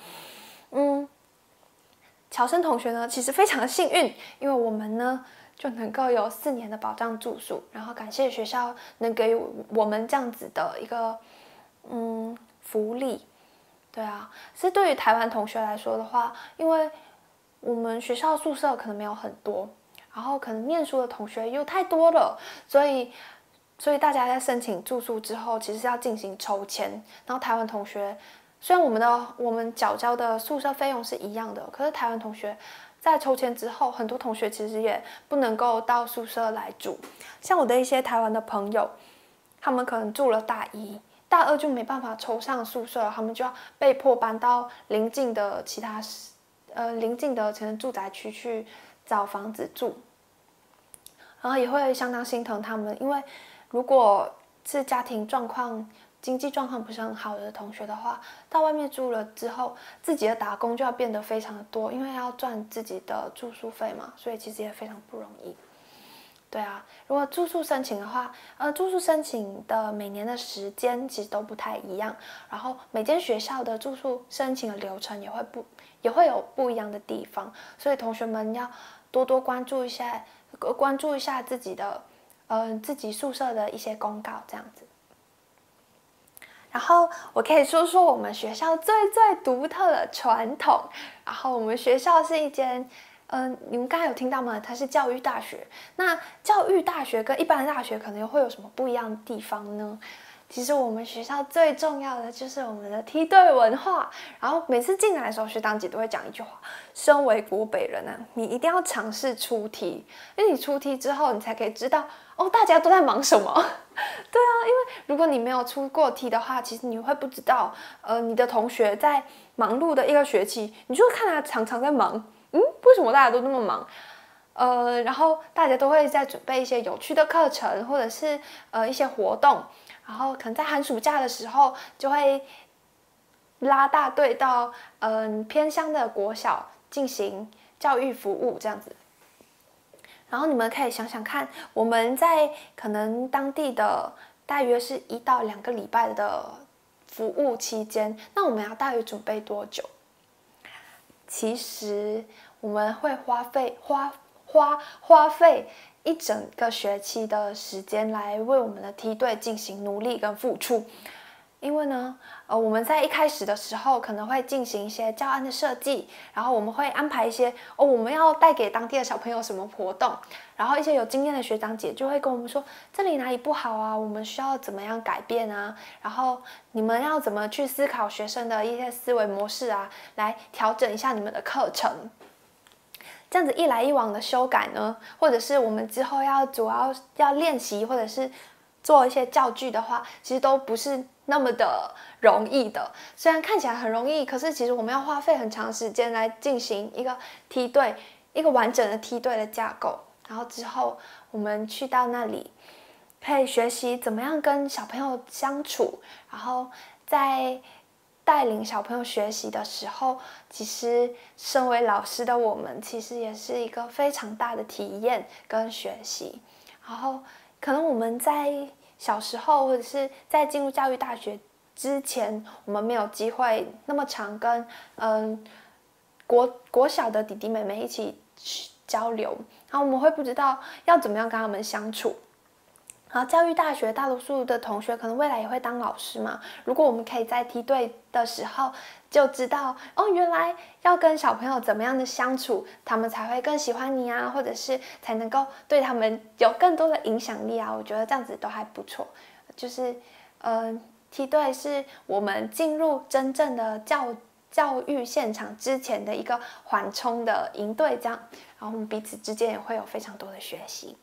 侨生同学呢，其实非常的幸运，因为我们呢就能够有4年的保障住宿，然后感谢学校能给我们这样子的一个福利。对啊，是对于台湾同学来说的话，因为我们学校宿舍可能没有很多，然后可能念书的同学又太多了，所以大家在申请住宿之后，其实是要进行抽签。然后台湾同学虽然我们缴交的宿舍费用是一样的，可是台湾同学在抽签之后，很多同学其实也不能够到宿舍来住。像我的一些台湾的朋友，他们可能住了大1、大2就没办法抽上宿舍，他们就要被迫搬到邻近的可能住宅区去找房子住，然后也会相当心疼他们，因为如果是家庭状况、经济状况不是很好的同学的话，到外面住了之后，自己的打工就要变得非常的多，因为要赚自己的住宿费嘛，所以其实也非常不容易。对啊，如果住宿申请的话，住宿申请的每年的时间其实都不太一样，然后每间学校的住宿申请的流程也会有不一样的地方，所以同学们要多多关注一下自己宿舍的一些公告这样子。然后我可以说说我们学校最独特的传统。然后我们学校是一间你们刚才有听到吗？它是教育大学。那教育大学跟一般的大学可能会有什么不一样的地方呢？其实我们学校最重要的就是我们的梯队文化。然后每次进来的时候，学长姐都会讲一句话：身为国北人啊，你一定要尝试出梯，因为你出梯之后，你才可以知道大家都在忙什么。对啊，因为如果你没有出过梯的话，其实你会不知道你的同学在忙碌的一个学期，你就会看他常常在忙。为什么大家都那么忙？然后大家都会在准备一些有趣的课程，或者是一些活动，然后可能在寒暑假的时候就会拉大队到偏乡的国小进行教育服务这样子。然后你们可以想想看，我们在可能当地的大约是1到2个礼拜的服务期间，那我们要大约准备多久？其实我们会花费一整个学期的时间来为我们的梯队进行努力跟付出。 因为呢，我们在一开始的时候可能会进行一些教案的设计，然后我们会安排一些我们要带给当地的小朋友什么活动，然后一些有经验的学长姐就会跟我们说这里哪里不好啊，我们需要怎么样改变啊，然后你们要怎么去思考学生的一些思维模式啊，来调整一下你们的课程。这样子一来一往的修改呢，或者是我们之后主要练习，或者是做一些教具的话，其实都不是那么的容易的。虽然看起来很容易，可是其实我们要花费很长时间来进行一个梯队，一个完整的梯队的架构。然后之后我们去到那里，可以学习怎么样跟小朋友相处，然后在带领小朋友学习的时候，其实身为老师的我们，其实也是一个非常大的体验跟学习。然后可能我们在小时候，或者是在进入教育大学之前，我们没有机会那么常跟国小的弟弟妹妹一起交流，然后我们会不知道要怎么样跟他们相处。然后教育大学大多数的同学可能未来也会当老师嘛，如果我们可以在梯队的时候就知道原来要跟小朋友怎么样的相处，他们才会更喜欢你啊，或者是才能够对他们有更多的影响力啊，我觉得这样子都还不错。就是梯队是我们进入真正的教育现场之前的一个缓冲的营队，这样，然后我们彼此之间也会有非常多的学习。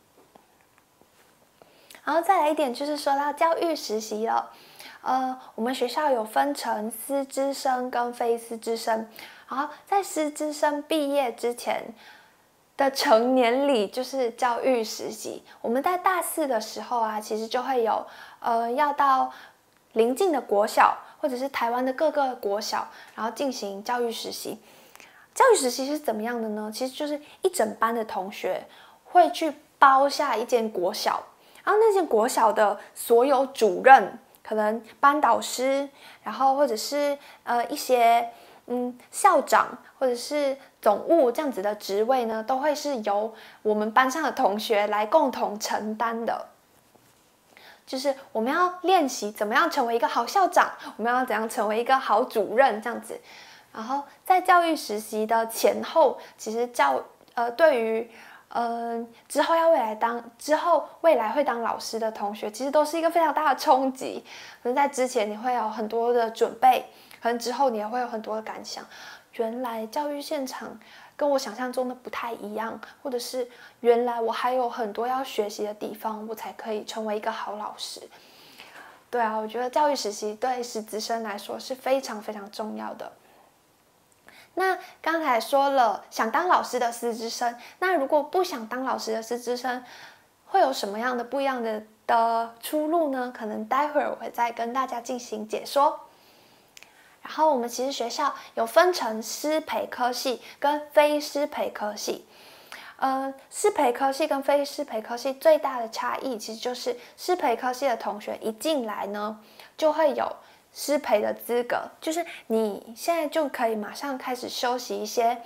然后再来一点，就是说到教育实习了。我们学校有分成师资生跟非师资生。然后在师资生毕业之前的成年礼就是教育实习。我们在大4的时候啊，其实就会有要到邻近的国小，或者是台湾的各个国小，然后进行教育实习。教育实习是怎么样的呢？其实就是一整班的同学会去包下一间国小。然后那间国小的所有主任，可能班导师，然后或者是一些校长或者是总务这样子的职位呢，都会是由我们班上的同学来共同承担的。就是我们要练习怎么样成为一个好校长，我们要怎样成为一个好主任这样子。然后在教育实习的前后，其实对于之后未来会当老师的同学，其实都是一个非常大的冲击。可能在之前你会有很多的准备，可能之后你也会有很多的感想。原来教育现场跟我想象中的不太一样，或者是原来我还有很多要学习的地方，我才可以成为一个好老师。对啊，我觉得教育实习对师资生来说是非常非常重要的。那刚才说了想当老师的师资生，那如果不想当老师的师资生，会有什么样的不一样的出路呢？可能待会儿我会再跟大家进行解说。然后我们其实学校有分成师培科系跟非师培科系。师培科系跟非师培科系最大的差异，其实就是师培科系的同学一进来呢，就会有师培的资格，就是你现在就可以马上开始修习一些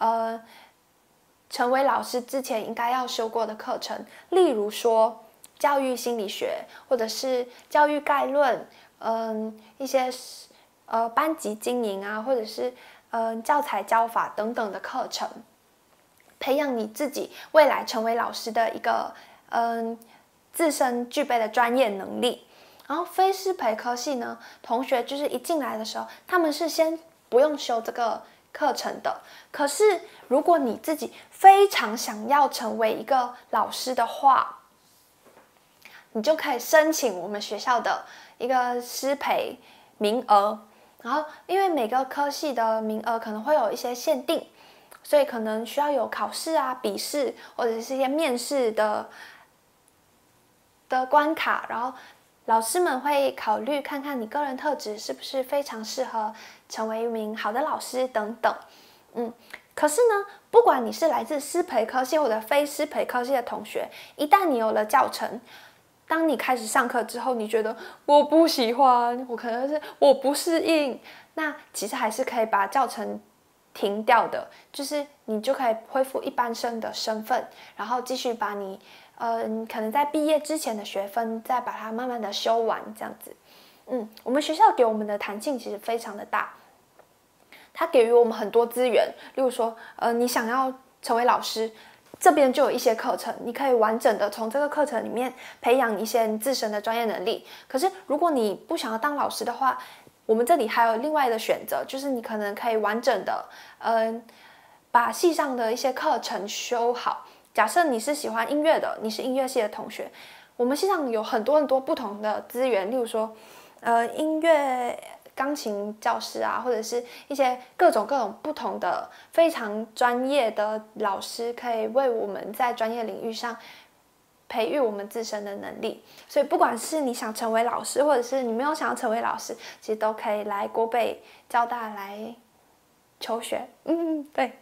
成为老师之前应该要修过的课程，例如说教育心理学，或者是教育概论，一些班级经营啊，或者是教材教法等等的课程，培养你自己未来成为老师的一个自身具备的专业能力。然后非师培科系呢，同学就是一进来的时候，他们是先不用修这个课程的。可是如果你自己非常想要成为一个老师的话，你就可以申请我们学校的一个师培名额。然后因为每个科系的名额可能会有一些限定，所以可能需要有考试啊、笔试或者是一些面试的关卡，然后老师们会考虑看看你个人特质是不是非常适合成为一名好的老师等等。可是呢，不管你是来自师培科系或者非师培科系的同学，一旦你有了教程，当你开始上课之后，你觉得我不喜欢，我可能是我不适应，那其实还是可以把教程停掉的，就是你就可以恢复一般生的身份，然后继续把你可能在毕业之前的学分再把它慢慢的修完这样子。 我们学校给我们的弹性其实非常的大，它给予我们很多资源，例如说，你想要成为老师，这边就有一些课程，你可以完整的从这个课程里面培养一些你自身的专业能力。可是如果你不想要当老师的话，我们这里还有另外的选择，就是你可能可以完整的，把系上的一些课程修好。假设你是喜欢音乐的，你是音乐系的同学，我们系上有很多不同的资源，例如说，音乐钢琴教师啊，或者是一些各种不同的非常专业的老师，可以为我们在专业领域上培育我们自身的能力。所以不管是你想成为老师，或者是你没有想要成为老师，其实都可以来国北交大来求学。对。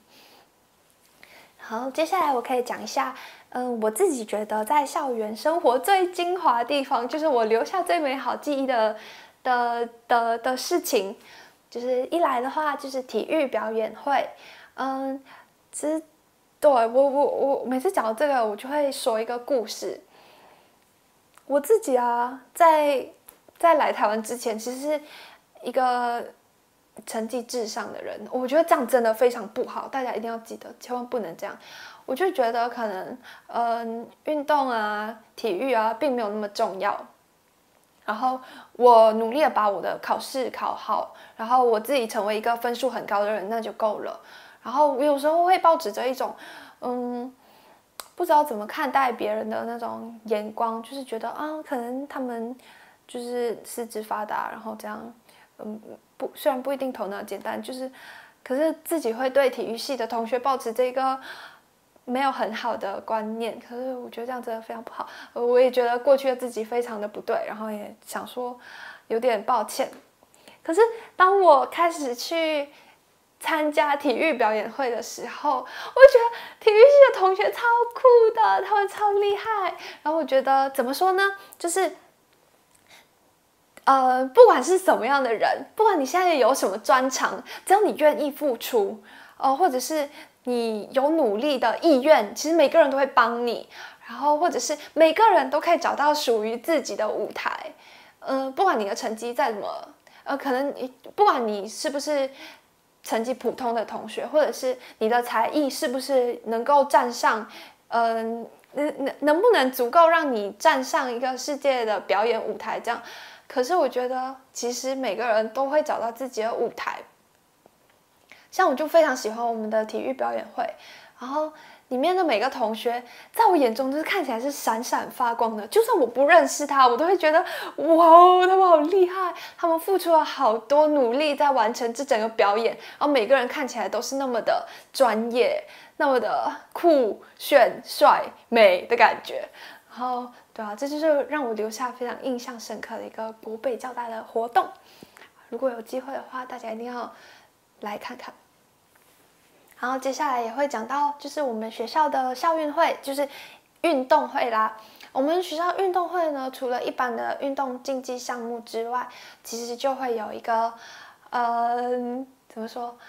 好，接下来我可以讲一下，我自己觉得在校园生活最精华的地方，就是我留下最美好记忆的事情，就是一来的话就是体育表演会，其实对我每次讲到这个，我就会说一个故事。我自己啊，在来台湾之前，其实是一个成绩至上的人，我觉得这样真的非常不好，大家一定要记得，千万不能这样。我就觉得可能，运动啊、体育啊，并没有那么重要。然后我努力的把我的考试考好，然后我自己成为一个分数很高的人，那就够了。然后我有时候会抱持着一种，不知道怎么看待别人的那种眼光，就是觉得啊，可能他们就是四肢发达，然后这样，虽然不一定头脑简单，可是自己会对体育系的同学抱持这个没有很好的观念。可是我觉得这样真的非常不好，我也觉得过去的自己非常的不对，然后也想说有点抱歉。可是当我开始去参加体育表演会的时候，我觉得体育系的同学超酷的，他们超厉害。然后我觉得怎么说呢，就是不管是什么样的人，不管你现在有什么专长，只要你愿意付出，或者是你有努力的意愿，其实每个人都会帮你。然后或者是每个人都可以找到属于自己的舞台。不管你的成绩再怎么，可能不管你是不是成绩普通的同学，或者是你的才艺是不是能够站上，能不能足够让你站上一个世界的表演舞台这样。可是我觉得其实每个人都会找到自己的舞台。像我就非常喜欢我们的体育表演会，然后里面的每个同学在我眼中就是看起来是闪闪发光的，就算我不认识他，我都会觉得哇哦，他们好厉害，他们付出了好多努力在完成这整个表演，然后每个人看起来都是那么的专业，那么的酷炫帅美的感觉。然后对啊，这就是让我留下非常印象深刻的一个国北教大的活动。如果有机会的话，大家一定要来看看。然后接下来也会讲到，就是我们学校的校运会，就是运动会啦。我们学校运动会呢，除了一般的运动竞技项目之外，其实就会有一个，怎么说，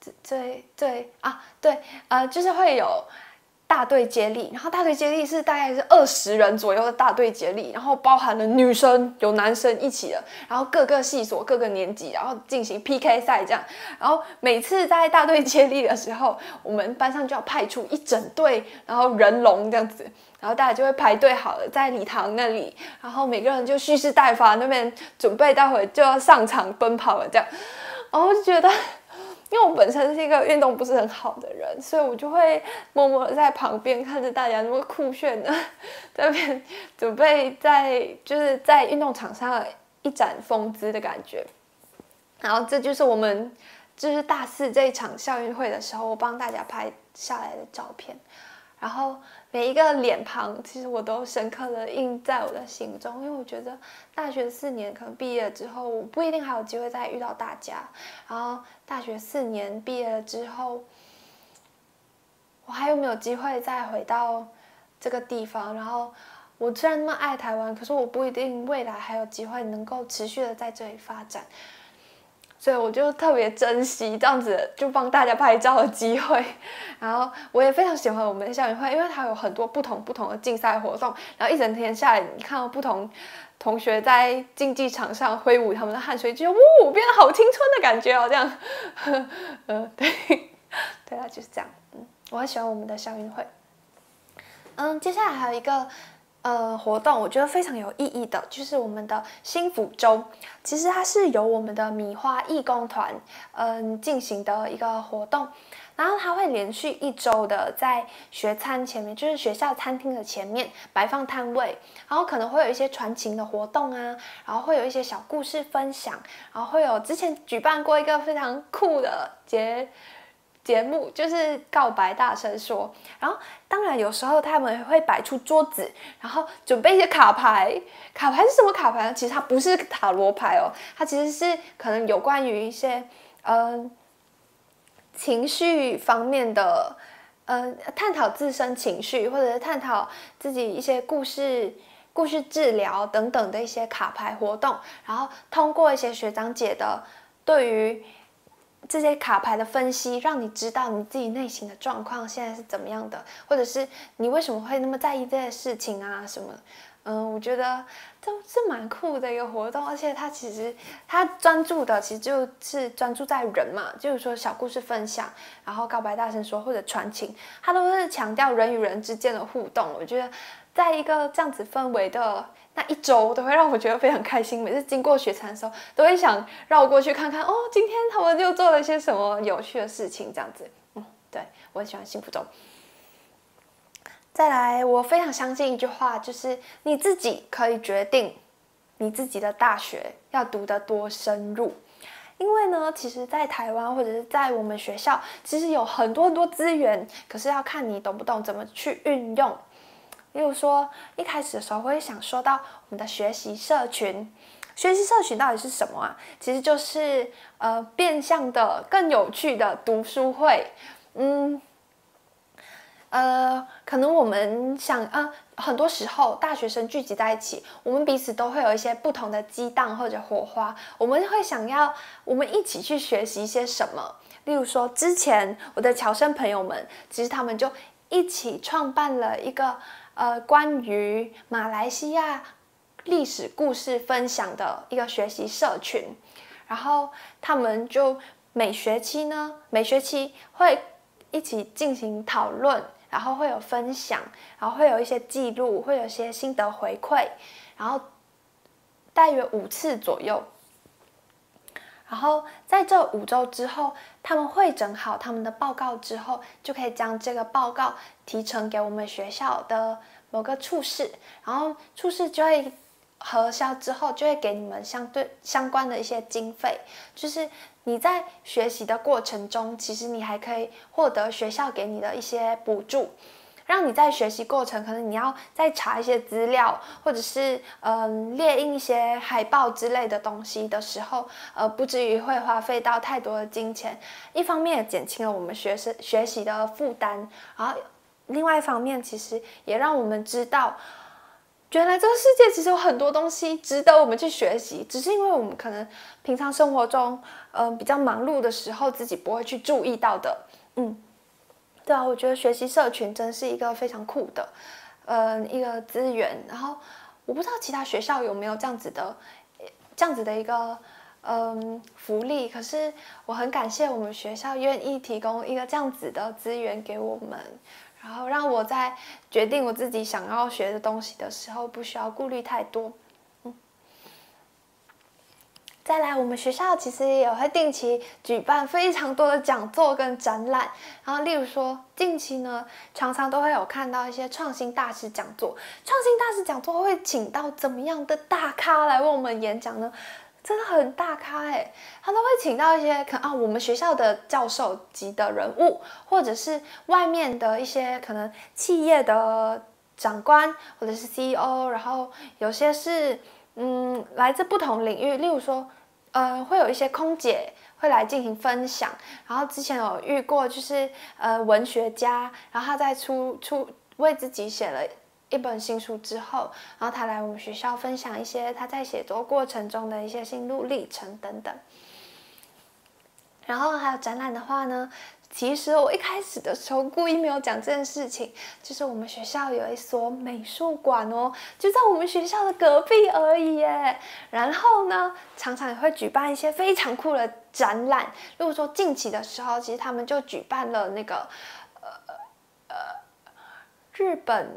就是会有大队接力，然后大队接力是大概是20人左右的大队接力，然后包含了女生有男生一起的，然后各个系所各个年级，然后进行 PK 赛这样。然后每次在大队接力的时候，我们班上就要派出一整队，然后人龙这样子，然后大家就会排队好了，在礼堂那里，然后每个人就蓄势待发，那边准备待会就要上场奔跑了这样。然后就觉得，因为我本身是一个运动不是很好的人，所以我就会默默的在旁边看着大家那么酷炫的在那边准备在运动场上一展风姿的感觉。然后这就是我们就是大4这一场校运会的时候，我帮大家拍下来的照片。然后每一个脸庞，其实我都深刻的印在我的心中，因为我觉得大学4年可能毕业了之后，我不一定还有机会再遇到大家。然后大学4年毕业了之后，我还有没有机会再回到这个地方？然后我虽然那么爱台湾，可是我不一定未来还有机会能够持续的在这里发展。 所以我就特别珍惜这样子就帮大家拍照的机会。然后我也非常喜欢我们的校园会，因为它有很多不同的竞赛活动，然后一整天下来，你看到不同同学在竞技场上挥舞他们的汗水，就呜，变得好青春的感觉哦，这样。对，对啊，就是这样。我很喜欢我们的校园会。接下来还有一个活动，我觉得非常有意义的，就是我们的幸福周。其实它是由我们的米花义工团进行的一个活动，然后它会连续1周的在学餐前面，就是学校餐厅的前面摆放摊位，然后可能会有一些传情的活动啊，然后会有一些小故事分享，然后会有之前举办过一个非常酷的节目，就是告白大声说，然后当然有时候他们会摆出桌子，然后准备一些卡牌。卡牌是什么卡牌呢？其实它不是塔罗牌哦，它其实是可能有关于一些情绪方面的探讨自身情绪，或者是探讨自己一些故事治疗等等的一些卡牌活动，然后通过一些学长姐的对于这些卡牌的分析，让你知道你自己内心的状况现在是怎么样的，或者是你为什么会那么在意这些事情啊什么。我觉得这是蛮酷的一个活动，而且它专注的其实就是专注在人嘛，就是说小故事分享，然后告白大声说或者传情，它都是强调人与人之间的互动。我觉得在一个这样子氛围的那1周，都会让我觉得非常开心。每次经过学餐的时候，都会想绕过去看看，哦，今天他们又做了一些什么有趣的事情，这样子。对，我很喜欢幸福周。再来，我非常相信一句话，就是你自己可以决定你自己的大学要读得多深入。因为呢，其实在台湾或者是在我们学校，其实有很多资源，可是要看你懂不懂怎么去运用。例如说，一开始的时候会想说到我们的学习社群。学习社群到底是什么啊？其实就是变相的更有趣的读书会。可能我们很多时候大学生聚集在一起，我们彼此都会有一些不同的激荡或者火花，我们会想要我们一起去学习一些什么。例如说，之前我的侨生朋友们，其实他们就一起创办了一个关于马来西亚历史故事分享的一个学习社群，然后他们就每学期会一起进行讨论，然后会有分享，然后会有一些记录，会有一些心得回馈，然后大约5次左右。然后在这5周之后，他们汇整好他们的报告之后，就可以将这个报告提呈给我们学校的某个处室，然后处室就会核销之后，就会给你们相关的一些经费，就是你在学习的过程中，其实你还可以获得学校给你的一些补助，让你在学习过程，可能你要再查一些资料，或者是列印一些海报之类的东西的时候，不至于会花费到太多的金钱。一方面也减轻了我们学习的负担，然后另外一方面，其实也让我们知道，原来这个世界其实有很多东西值得我们去学习，只是因为我们可能平常生活中，比较忙碌的时候，自己不会去注意到的。对啊，我觉得学习社群真是一个非常酷的，一个资源。然后我不知道其他学校有没有这样子的一个福利，可是我很感谢我们学校愿意提供一个这样子的资源给我们。然后让我在决定我自己想要学的东西的时候，不需要顾虑太多。再来，我们学校其实也会定期举办非常多的讲座跟展览。然后，例如说，近期呢，常常都会有看到一些创新大师讲座。创新大师讲座会请到怎么样的大咖来为我们演讲呢？真的很大咖他都会请到一些我们学校的教授级的人物，或者是外面的一些可能企业的长官或者是 CEO， 然后有些是来自不同领域，例如说会有一些空姐会来进行分享，然后之前有遇过就是文学家，然后他在为自己写了一本新书之后，然后他来我们学校分享一些他在写作过程中的一些心路历程等等。 然后还有展览的话呢，其实我一开始的时候故意没有讲这件事情，就是我们学校有一所美术馆哦，就在我们学校的隔壁而已耶。然后呢，常常也会举办一些非常酷的展览，例如说近期的时候，其实他们就举办了那个日本，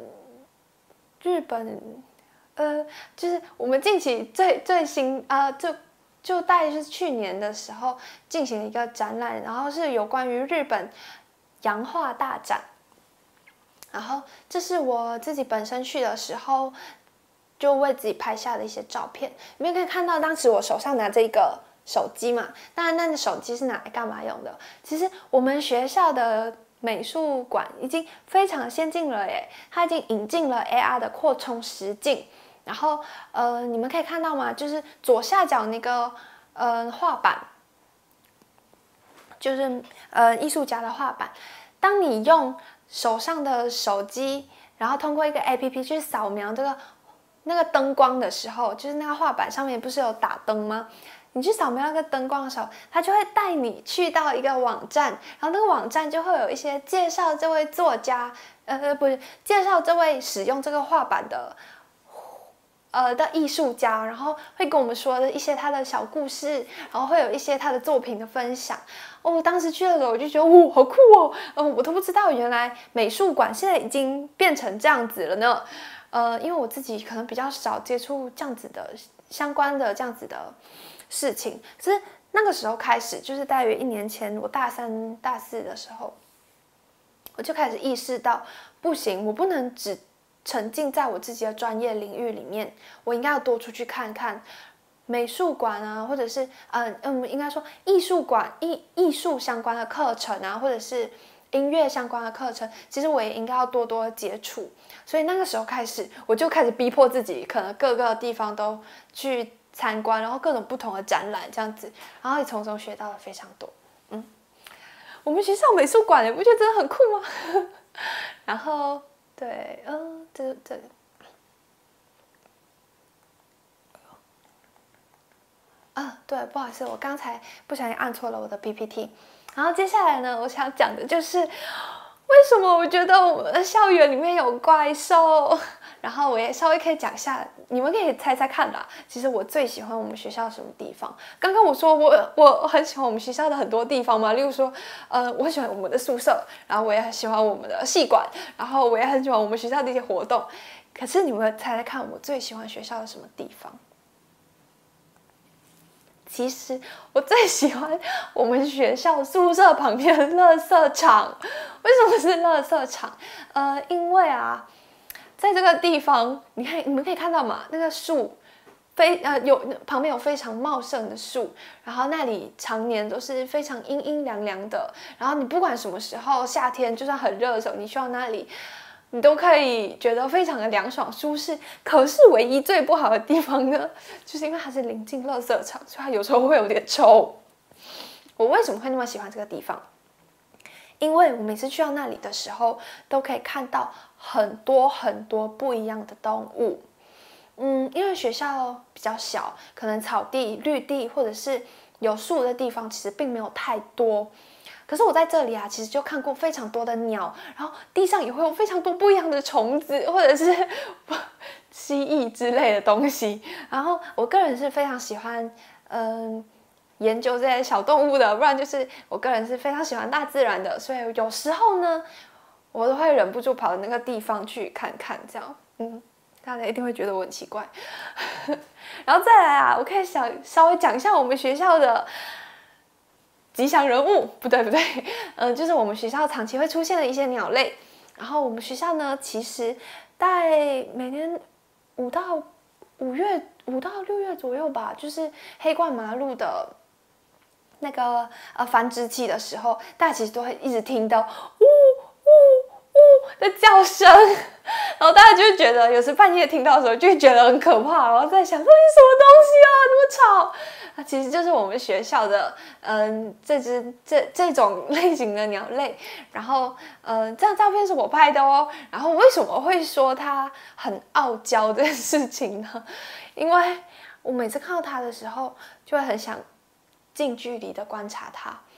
就是我们近期最新就大概是去年的时候进行了一个展览，然后是有关于日本洋画大展。然后这是我自己本身去的时候就为自己拍下的一些照片，你们可以看到当时我手上拿着一个手机嘛，当然那个手机是拿来干嘛用的？其实我们学校的美术馆已经非常先进了耶，它已经引进了 AR 的扩充实境。然后你们可以看到吗？就是左下角那个画板，就是艺术家的画板。当你用手上的手机，然后通过一个 APP 去扫描那个灯光的时候，就是那个画板上面不是有打灯吗？你去扫描那个灯光的时候，它就会带你去到一个网站，然后那个网站就会有一些介绍这位作家，不是介绍这位使用这个画板的艺术家，然后会跟我们说一些他的小故事，然后会有一些他的作品的分享。哦，当时去的时候我就觉得，哦，好酷哦！我都不知道原来美术馆现在已经变成这样子了呢。因为我自己可能比较少接触这样子的相关的这样子的事情，可是那个时候开始，就是大约1年前，我大3、大4的时候，我就开始意识到，不行，我不能只沉浸在我自己的专业领域里面，我应该要多出去看看美术馆啊，或者是应该说艺术馆、艺术相关的课程啊，或者是音乐相关的课程，其实我也应该要多多接触。所以那个时候开始，我就开始逼迫自己，可能各个地方都去参观，然后各种不同的展览这样子，然后也从中学到了非常多。我们学校美术馆，你不觉得真的很酷吗？然后。对，这对，不好意思，我刚才不小心按错了我的 PPT。然后接下来呢，我想讲的就是为什么我觉得我们的校园里面有怪兽。然后我也稍微可以讲一下，你们可以猜猜看啦。其实我最喜欢我们学校什么地方？刚刚我说我很喜欢我们学校的很多地方嘛，例如说，我很喜欢我们的宿舍，然后我也很喜欢我们的系馆，然后我也很喜欢我们学校的一些活动。可是你们猜猜看，我最喜欢学校的什么地方？其实我最喜欢我们学校宿舍旁边的垃圾场。为什么是垃圾场？因为啊，在这个地方，你们可以看到嘛，那个树旁边有非常茂盛的树，然后那里常年都是非常阴阴凉凉的。然后你不管什么时候，夏天就算很热的时候，你去到那里，你都可以觉得非常的凉爽舒适。可是唯一最不好的地方呢，就是因为它是临近垃圾场，所以它有时候会有点臭。我为什么会那么喜欢这个地方？因为我每次去到那里的时候，都可以看到很多很多不一样的动物。因为学校比较小，可能草地、绿地或者是有树的地方其实并没有太多。可是我在这里啊，其实就看过非常多的鸟，然后地上也会有非常多不一样的虫子，或者是蜥蜴之类的东西。然后我个人是非常喜欢，研究这些小动物的，不然就是我个人是非常喜欢大自然的，所以有时候呢，我都会忍不住跑到那个地方去看看，这样，大家一定会觉得我很奇怪。然后再来啊，我可以稍微讲一下我们学校的吉祥人物，不对，就是我们学校长期会出现的一些鸟类。然后我们学校呢，其实在每年5到6月左右吧，就是黑冠麻鹭的那个繁殖期的时候，大家其实都会一直听到呜呜呜的叫声，然后大家就会觉得，有时半夜听到的时候就会觉得很可怕，然后在想说你什么东西啊，那么吵。其实就是我们学校的这种类型的鸟类。然后这张照片是我拍的哦。然后为什么会说它很傲娇这件事情呢？因为我每次看到它的时候，就会很想近距离的观察它。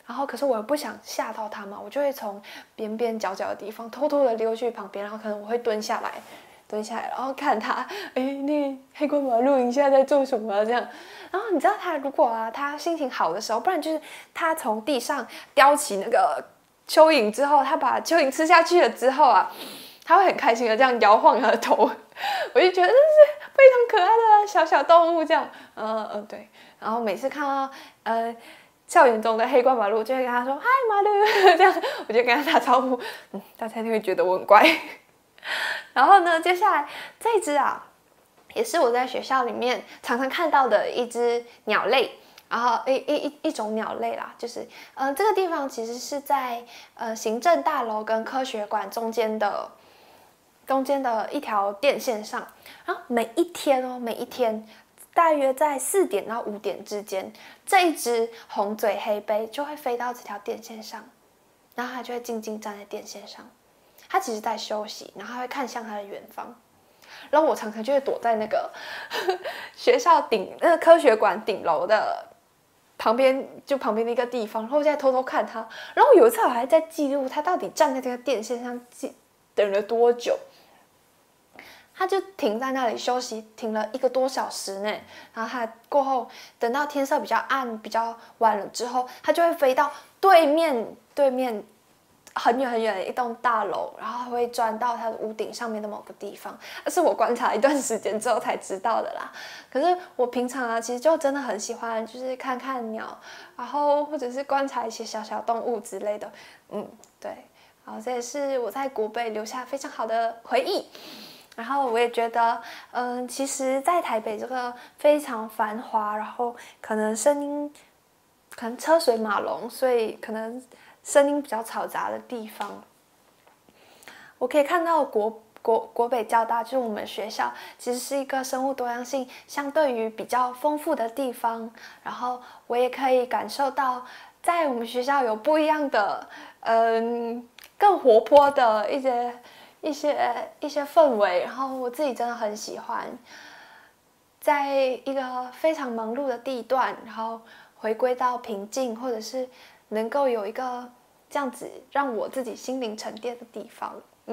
然后可是我又不想吓到它嘛，我就会从边边角角的地方偷偷的溜去旁边，然后可能我会蹲下来，然后看它，那黑冠麻鹭你现在在做什么这样？然后你知道它如果它心情好的时候，不然就是它从地上叼起那个蚯蚓之后，它把蚯蚓吃下去了之后啊，它会很开心的这样摇晃它的头，我就觉得这是非常可爱的小小动物这样，对，然后每次看到校园中的黑冠麻鹭，就会跟他说嗨麻鹭，这样我就跟他打招呼，大家就会觉得我很乖。然后呢，接下来这一只啊，也是我在学校里面常常看到的一只鸟类，然后一种鸟类啦，就是这个地方其实是在行政大楼跟科学馆中间的一条电线上，然后每一天。大约在4点到5点之间，这一只红嘴黑鹎就会飞到这条电线上，然后它就会静静站在电线上。它其实在休息，然后它会看向它的远方。然后我常常就会躲在那个学校科学馆顶楼的旁边的一个地方，然后我在偷偷看它。然后有一次我还在记录它到底站在这个电线上等了多久。他就停在那里休息，停了1个多小时呢。然后他过后，等到天色比较暗、比较晚了之后，他就会飞到对面很远很远的一栋大楼，然后会钻到它的屋顶上面的某个地方。那是我观察一段时间之后才知道的啦。可是我平常啊，其实就真的很喜欢，就是看看鸟，然后或者是观察一些小小动物之类的。对。然后这也是我在国北留下非常好的回忆。然后我也觉得，其实，在台北这个非常繁华，然后可能车水马龙，所以可能声音比较嘈杂的地方，我可以看到国北交大，就是我们学校，其实是一个生物多样性相对于比较丰富的地方。然后我也可以感受到，在我们学校有不一样的，更活泼的一些氛围，然后我自己真的很喜欢，在一个非常忙碌的地段，然后回归到平静，或者是能够有一个这样子让我自己心灵沉淀的地方。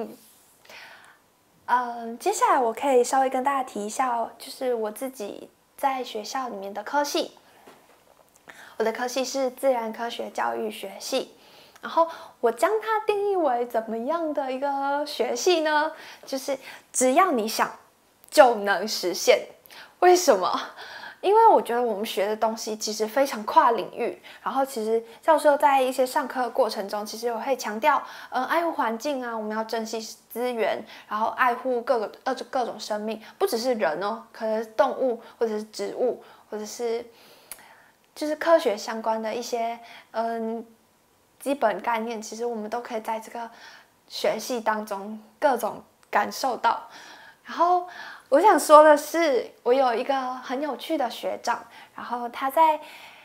接下来我可以稍微跟大家提一下就是我自己在学校里面的科系，我的科系是自然科学教育学系。然后我将它定义为怎么样的一个学系呢？就是只要你想，就能实现。为什么？因为我觉得我们学的东西其实非常跨领域。然后其实教授在一些上课的过程中，其实我会强调，爱护环境啊，我们要珍惜资源，然后爱护各种生命，不只是人哦，可能是动物或者是植物，或者是就是科学相关的一些基本概念，其实我们都可以在这个学系当中各种感受到。然后我想说的是，我有一个很有趣的学长，然后他在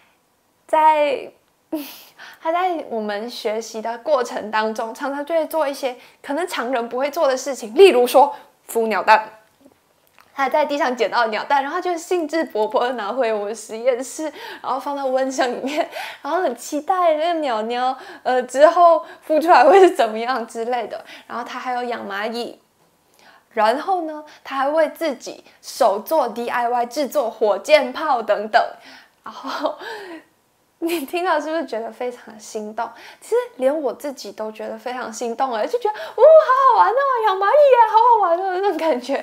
我们学习的过程当中，常常就会做一些可能常人不会做的事情，例如说孵鸟蛋。他在地上捡到鸟蛋，然后他就兴致勃勃的拿回我们实验室，然后放到温箱里面，然后很期待那个鸟鸟之后孵出来会是怎么样之类的。然后他还有养蚂蚁，然后呢，他还为自己手做 DIY 制作火箭炮等等。然后你听到是不是觉得非常的心动？其实连我自己都觉得非常心动，就觉得好好玩哦，养蚂蚁耶，好好玩哦，那种感觉。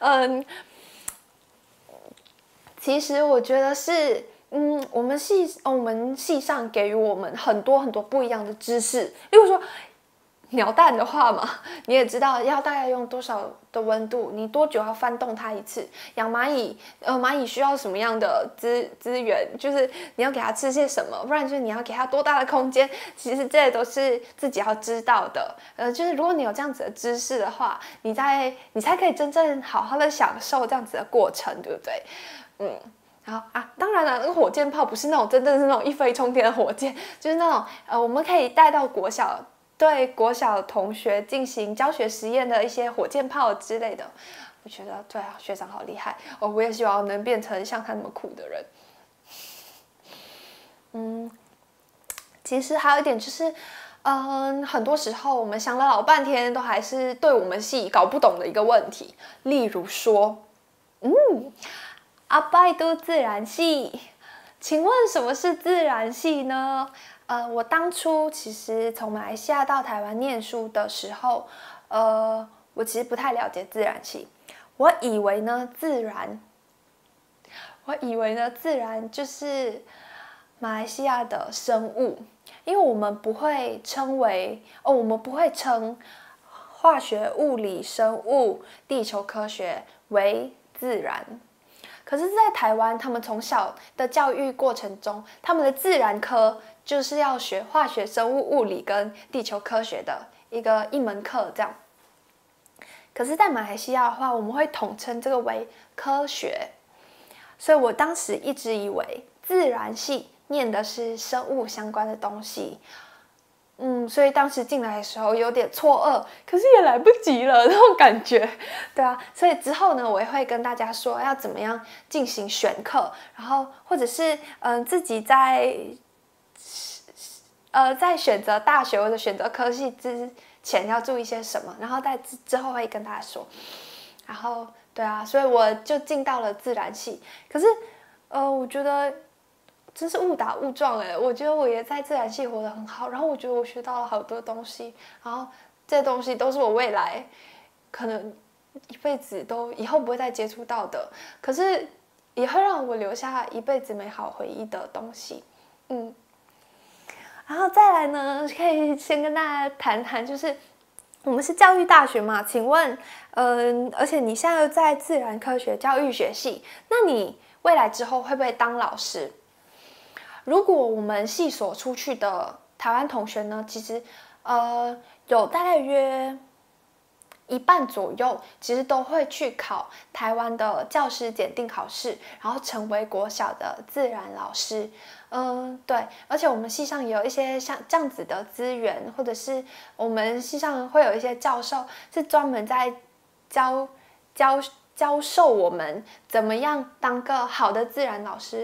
其实我觉得是，我们系上给予我们很多很多不一样的知识，例如说。鸟蛋的话嘛，你也知道要大概用多少的温度，你多久要翻动它一次？养蚂蚁，蚂蚁需要什么样的资源？就是你要给它吃些什么，不然就是你要给它多大的空间。其实这些都是自己要知道的。就是如果你有这样子的知识的话，你才可以真正好好的享受这样子的过程，对不对？然后当然了，那个火箭炮不是那种真正是那种一飞冲天的火箭，就是那种我们可以带到国小。对国小同学进行教学实验的一些火箭炮之类的，我觉得对啊，学长好厉害哦！我也希望能变成像他那么酷的人。 其实还有一点就是，很多时候我们想了老半天，都还是对我们系搞不懂的一个问题。例如说，阿拜都自然系，请问什么是自然系呢？我当初其实从马来西亚到台湾念书的时候，我其实不太了解自然系，我以为呢自然就是马来西亚的生物，因为我们不会称化学、物理、生物、地球科学为自然。可是，在台湾，他们从小的教育过程中，他们的自然科就是要学化学、生物、物理跟地球科学的一门课这样。可是，在马来西亚的话，我们会统称这个为科学，所以我当时一直以为自然系念的是生物相关的东西。所以当时进来的时候有点错愕，可是也来不及了那种感觉，对啊。所以之后呢，我也会跟大家说要怎么样进行选课，然后或者是自己在选择大学或者选择科系之前要注意些什么，然后在之后会跟大家说。然后对啊，所以我就进到了自然系，可是我觉得。真是误打误撞哎！我觉得我也在自然系活得很好，然后我觉得我学到了好多东西，然后这些东西都是我未来可能一辈子都以后不会再接触到的，可是也会让我留下一辈子美好回忆的东西。然后再来呢，可以先跟大家谈谈，就是我们是教育大学嘛，请问，而且你现在又在自然科学教育学系，那你未来之后会不会当老师？如果我们系所出去的台湾同学呢，其实有大概约一半左右，其实都会去考台湾的教师检定考试，然后成为国小的自然老师。对，而且我们系上也有一些像这样子的资源，或者是我们系上会有一些教授是专门在教授我们怎么样当个好的自然老师，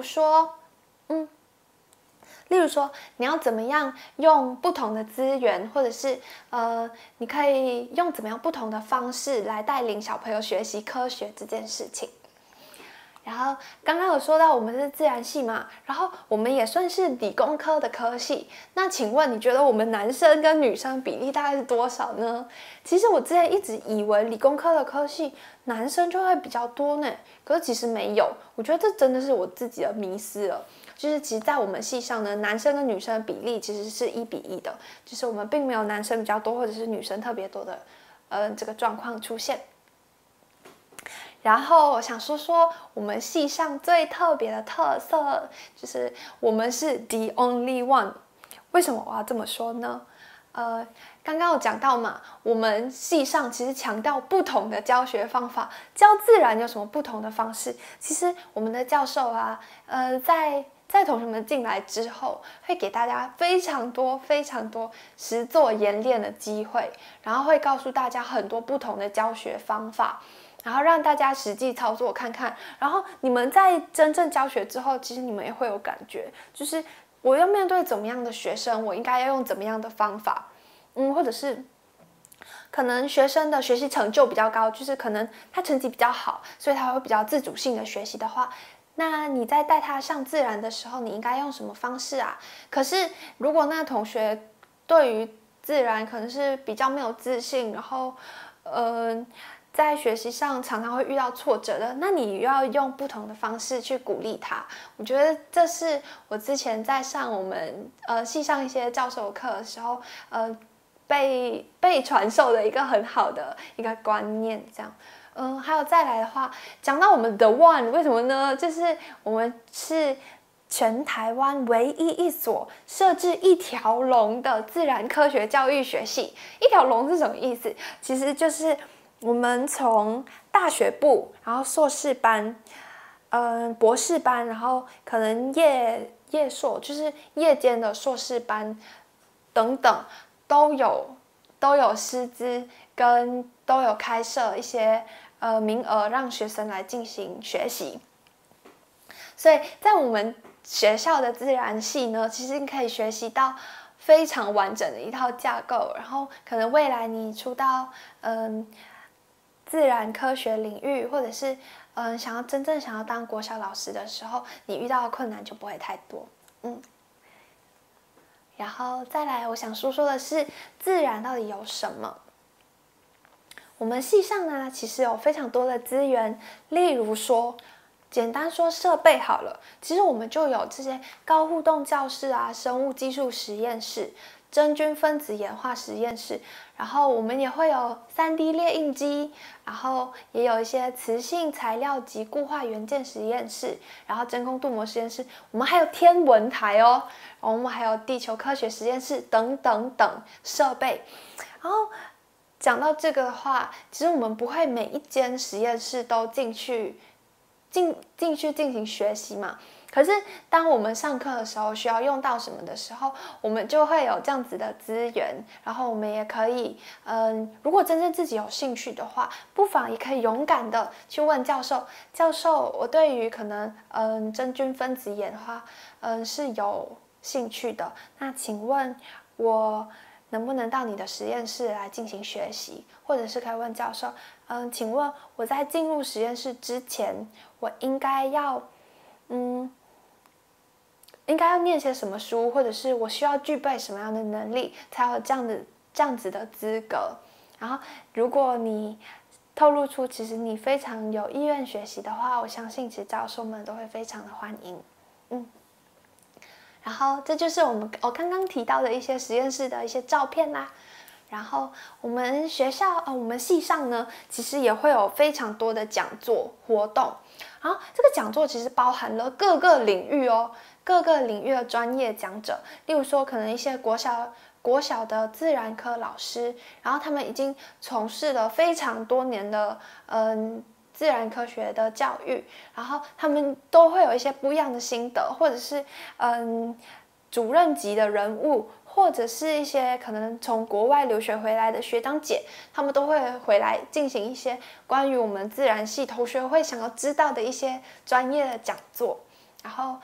例如说，你要怎么样用不同的资源，或者是你可以用怎么样不同的方式来带领小朋友学习科学这件事情。然后刚刚有说到我们是自然系嘛，然后我们也算是理工科的科系。那请问你觉得我们男生跟女生比例大概是多少呢？其实我之前一直以为理工科的科系男生就会比较多呢，可是其实没有。我觉得这真的是我自己的迷思了。就是其实，在我们系上呢，男生跟女生的比例其实是1:1的，就是我们并没有男生比较多，或者是女生特别多的，这个状况出现。然后我想说说我们系上最特别的特色，就是我们是 the only one。为什么我要这么说呢？刚刚有讲到嘛，我们系上其实强调不同的教学方法，教自然有什么不同的方式？其实我们的教授啊，在同学们进来之后，会给大家非常多实作演练的机会，然后会告诉大家很多不同的教学方法，然后让大家实际操作看看。然后你们在真正教学之后，其实你们也会有感觉，就是我要面对怎么样的学生，我应该要用怎么样的方法，或者是可能学生的学习成就比较高，就是可能他成绩比较好，所以他会比较自主性的学习的话，那你在带他上自然的时候，你应该用什么方式啊？可是如果那同学对于自然可能是比较没有自信，然后在学习上常常会遇到挫折的，那你要用不同的方式去鼓励他。我觉得这是我之前在上我们系上一些教授课的时候，被传授的一个很好的一个观念，这样。还有再来的话，讲到我们 The One， 为什么呢？就是我们是全台湾唯一一所设置一条龙的自然科学教育学系。一条龙是什么意思？其实就是我们从大学部，然后硕士班，博士班，然后可能夜硕，就是夜间的硕士班等等，都有师资跟都有开设一些名额让学生来进行学习。所以在我们学校的自然系呢，其实你可以学习到非常完整的一套架构，然后可能未来你出到自然科学领域，或者是真正想要当国小老师的时候，你遇到的困难就不会太多。然后再来，我想说的是，自然到底有什么？我们系上呢，其实有非常多的资源，例如说，简单说设备好了，其实我们就有这些高互动教室啊、生物技术实验室、真菌分子演化实验室，然后我们也会有3D 列印机，然后也有一些磁性材料及固化元件实验室，然后真空镀膜实验室，我们还有天文台哦，然后我们还有地球科学实验室等等等设备，然后。讲到这个的话，其实我们不会每一间实验室都进去进行学习嘛。可是当我们上课的时候需要用到什么的时候，我们就会有这样子的资源，然后我们也可以，如果真正自己有兴趣的话，不妨也可以勇敢的去问教授。教授，我对于可能真菌分子演化，是有兴趣的。那请问我能不能到你的实验室来进行学习？或者是可以问教授，请问我在进入实验室之前，我应该要念些什么书，或者是我需要具备什么样的能力，才有这样子的资格？然后，如果你透露出其实你非常有意愿学习的话，我相信其实教授们都会非常的欢迎。然后这就是我刚刚提到的一些实验室的一些照片啦。然后我们我们系上呢，其实也会有非常多的讲座活动。然后这个讲座其实包含了各个领域哦，各个领域的专业讲者。例如说，可能一些国小的自然科老师，然后他们已经从事了非常多年的自然科学的教育，然后他们都会有一些不一样的心得，或者是主任级的人物，或者是一些可能从国外留学回来的学长姐，他们都会回来进行一些关于我们自然系同学会想要知道的一些专业的讲座。然后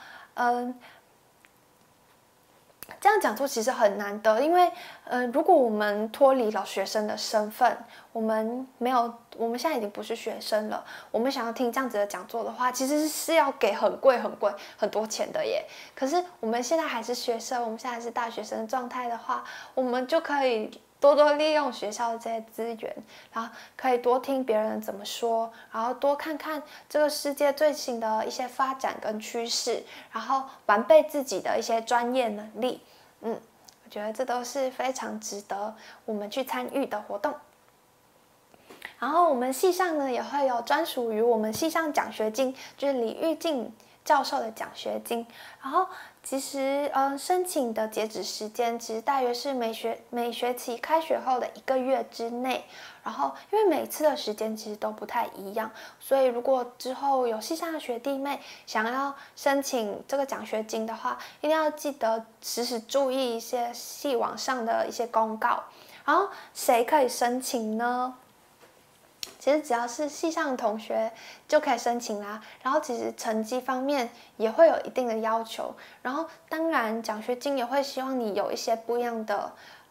这样讲座其实很难得，因为如果我们脱离了学生的身份，我们现在已经不是学生了，我们想要听这样子的讲座的话，其实是要给很贵很多钱的耶。可是我们现在还是学生，我们现在还是大学生的状态的话，我们就可以多多利用学校的这些资源，然后可以多听别人怎么说，然后多看看这个世界最新的一些发展跟趋势，然后完备自己的一些专业能力。我觉得这都是非常值得我们去参与的活动。然后我们系上呢也会有专属于我们系上奖学金，就是李玉静教授的奖学金。然后其实申请的截止时间其实大约是每学期开学后的1个月之内。然后因为每次的时间其实都不太一样，所以如果之后有系上的学弟妹想要申请这个奖学金的话，一定要记得时时注意一些系网上的一些公告。然后谁可以申请呢？其实只要是系上的同学就可以申请啦。然后其实成绩方面也会有一定的要求。然后当然奖学金也会希望你有一些不一样的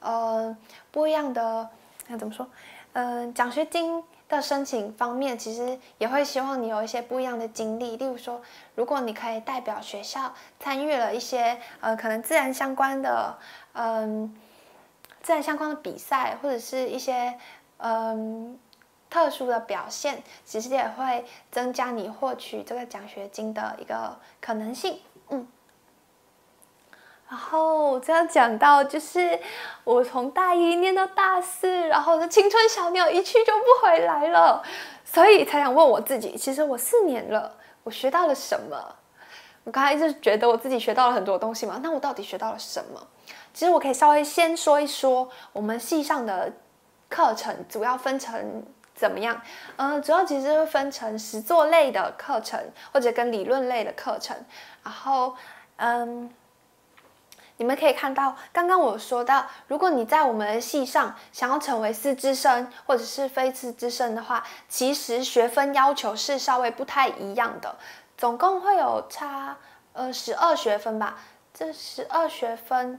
那怎么说？奖学金的申请方面，其实也会希望你有一些不一样的经历。例如说，如果你可以代表学校参与了一些可能自然相关的比赛，或者是一些特殊的表现，其实也会增加你获取这个奖学金的一个可能性。然后这样讲到，就是我从大1念到大4，然后我的青春小鸟一去就不回来了，所以才想问我自己，其实我4年了，我学到了什么？我刚才一直觉得我自己学到了很多东西嘛，那我到底学到了什么？其实我可以稍微先说一说我们系上的课程主要分成怎么样？主要其实会分成实作类的课程，或者跟理论类的课程。然后，你们可以看到，刚刚我说到，如果你在我们的系上想要成为师资生或者是非师资生的话，其实学分要求是稍微不太一样的，总共会有差 12学分吧。这12学分，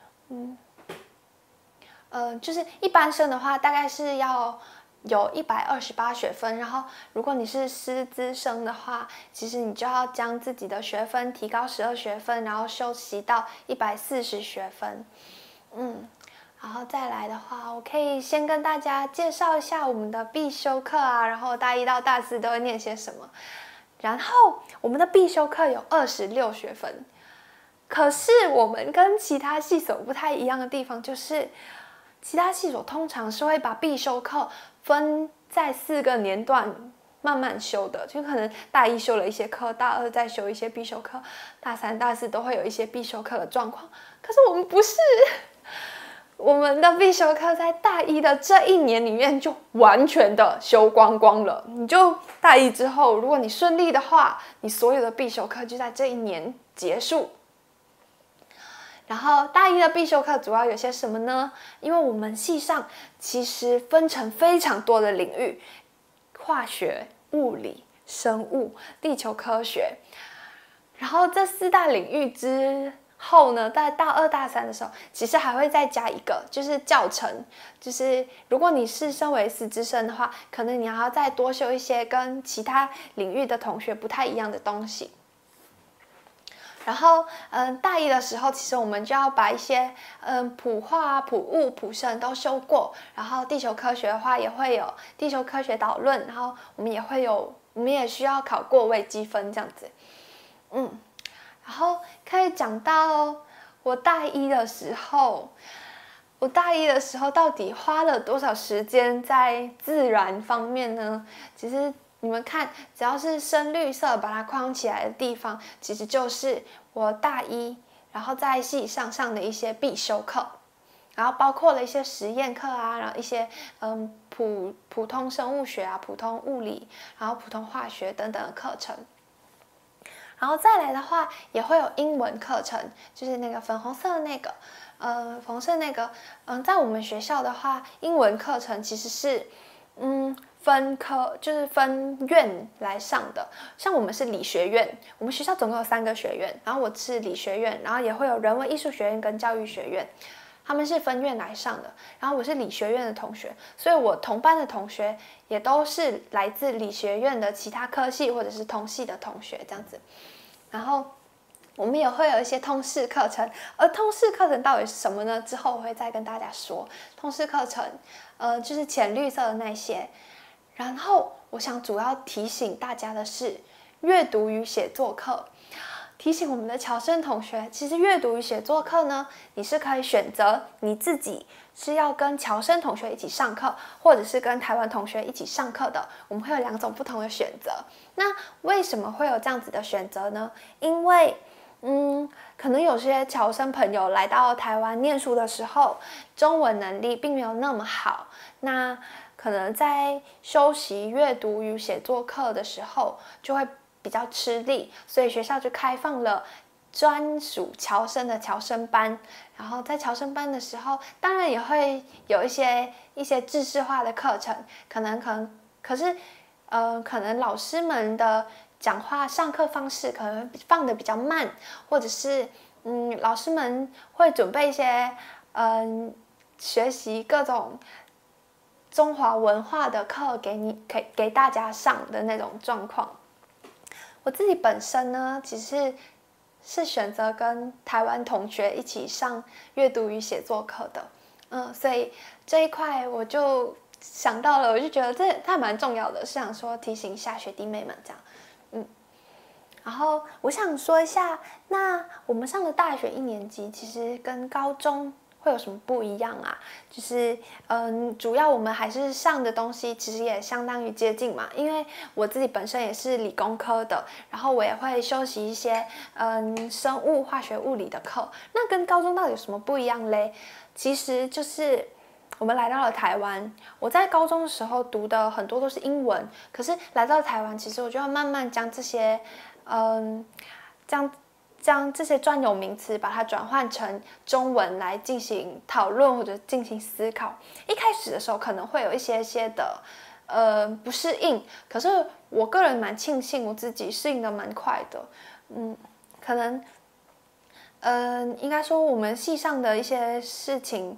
就是一般生的话，大概是要有128学分。然后，如果你是师资生的话，其实你就要将自己的学分提高12学分，然后修习到140学分。然后再来的话，我可以先跟大家介绍一下我们的必修课啊，然后大1到大4都会念些什么。然后我们的必修课有26学分，可是我们跟其他系所不太一样的地方就是，其他系所通常是会把必修课分在4个年段慢慢修的，就可能大1修了一些课，大2再修一些必修课，大3、大4都会有一些必修课的状况。可是我们不是。我们的必修课在大1的这1年里面就完全的修光光了。你就大1之后，如果你顺利的话，你所有的必修课就在这1年结束。然后大1的必修课主要有些什么呢？因为我们系上其实分成非常多的领域，化学、物理、生物、地球科学。然后这4大领域之后呢，在大2、大3的时候，其实还会再加一个，就是教程。就是如果你是身为师资生的话，可能你还要再多修一些跟其他领域的同学不太一样的东西。然后，大1的时候，其实我们就要把一些普化、普物、普生都修过。然后地球科学的话，也会有地球科学导论，然后我们也需要考过微积分这样子。然后可以讲到我大1的时候，到底花了多少时间在自然方面呢？其实你们看，只要是深绿色把它框起来的地方，其实就是我大1，然后在系上的一些必修课，然后包括了一些实验课啊，然后一些普通生物学啊、普通物理，然后普通化学等等的课程。然后再来的话，也会有英文课程，就是那个粉红色的那个，在我们学校的话，英文课程其实是，分科，就是分院来上的。像我们是理学院，我们学校总共有3个学院，然后我是理学院，然后也会有人文艺术学院跟教育学院。他们是分院来上的，然后我是理学院的同学，所以我同班的同学也都是来自理学院的其他科系或者是同系的同学这样子。然后我们也会有一些通识课程，而通识课程到底是什么呢？之后我会再跟大家说。通识课程，就是浅绿色的那些。然后我想主要提醒大家的是阅读与写作课。提醒我们的侨生同学，其实阅读与写作课呢，你是可以选择你自己是要跟侨生同学一起上课，或者是跟台湾同学一起上课的。我们会有2种不同的选择。那为什么会有这样子的选择呢？因为，可能有些侨生朋友来到台湾念书的时候，中文能力并没有那么好，那可能在修习阅读与写作课的时候，就会比较吃力，所以学校就开放了专属侨生的侨生班。然后在侨生班的时候，当然也会有一些制式化的课程，可能老师们的讲话上课方式可能放的比较慢，或者是老师们会准备一些学习各种中华文化的课给大家上的那种状况。我自己本身呢，其实是选择跟台湾同学一起上阅读与写作课的，所以这一块我就想到了，我就觉得这还蛮重要的，是想说提醒一下学弟妹们这样，然后我想说一下，那我们上的大学1年级其实跟高中会有什么不一样啊？就是主要我们还是上的东西其实也相当于接近嘛，因为我自己本身也是理工科的，然后我也会修习一些生物、化学、物理的课。那跟高中到底有什么不一样嘞？其实就是我们来到了台湾，我在高中的时候读的很多都是英文，可是来到台湾，其实我就要慢慢将这些将这些专有名词把它转换成中文来进行讨论或者进行思考。一开始的时候可能会有一些的不适应，可是我个人蛮庆幸我自己适应的蛮快的， 可能，应该说我们系上的一些事情，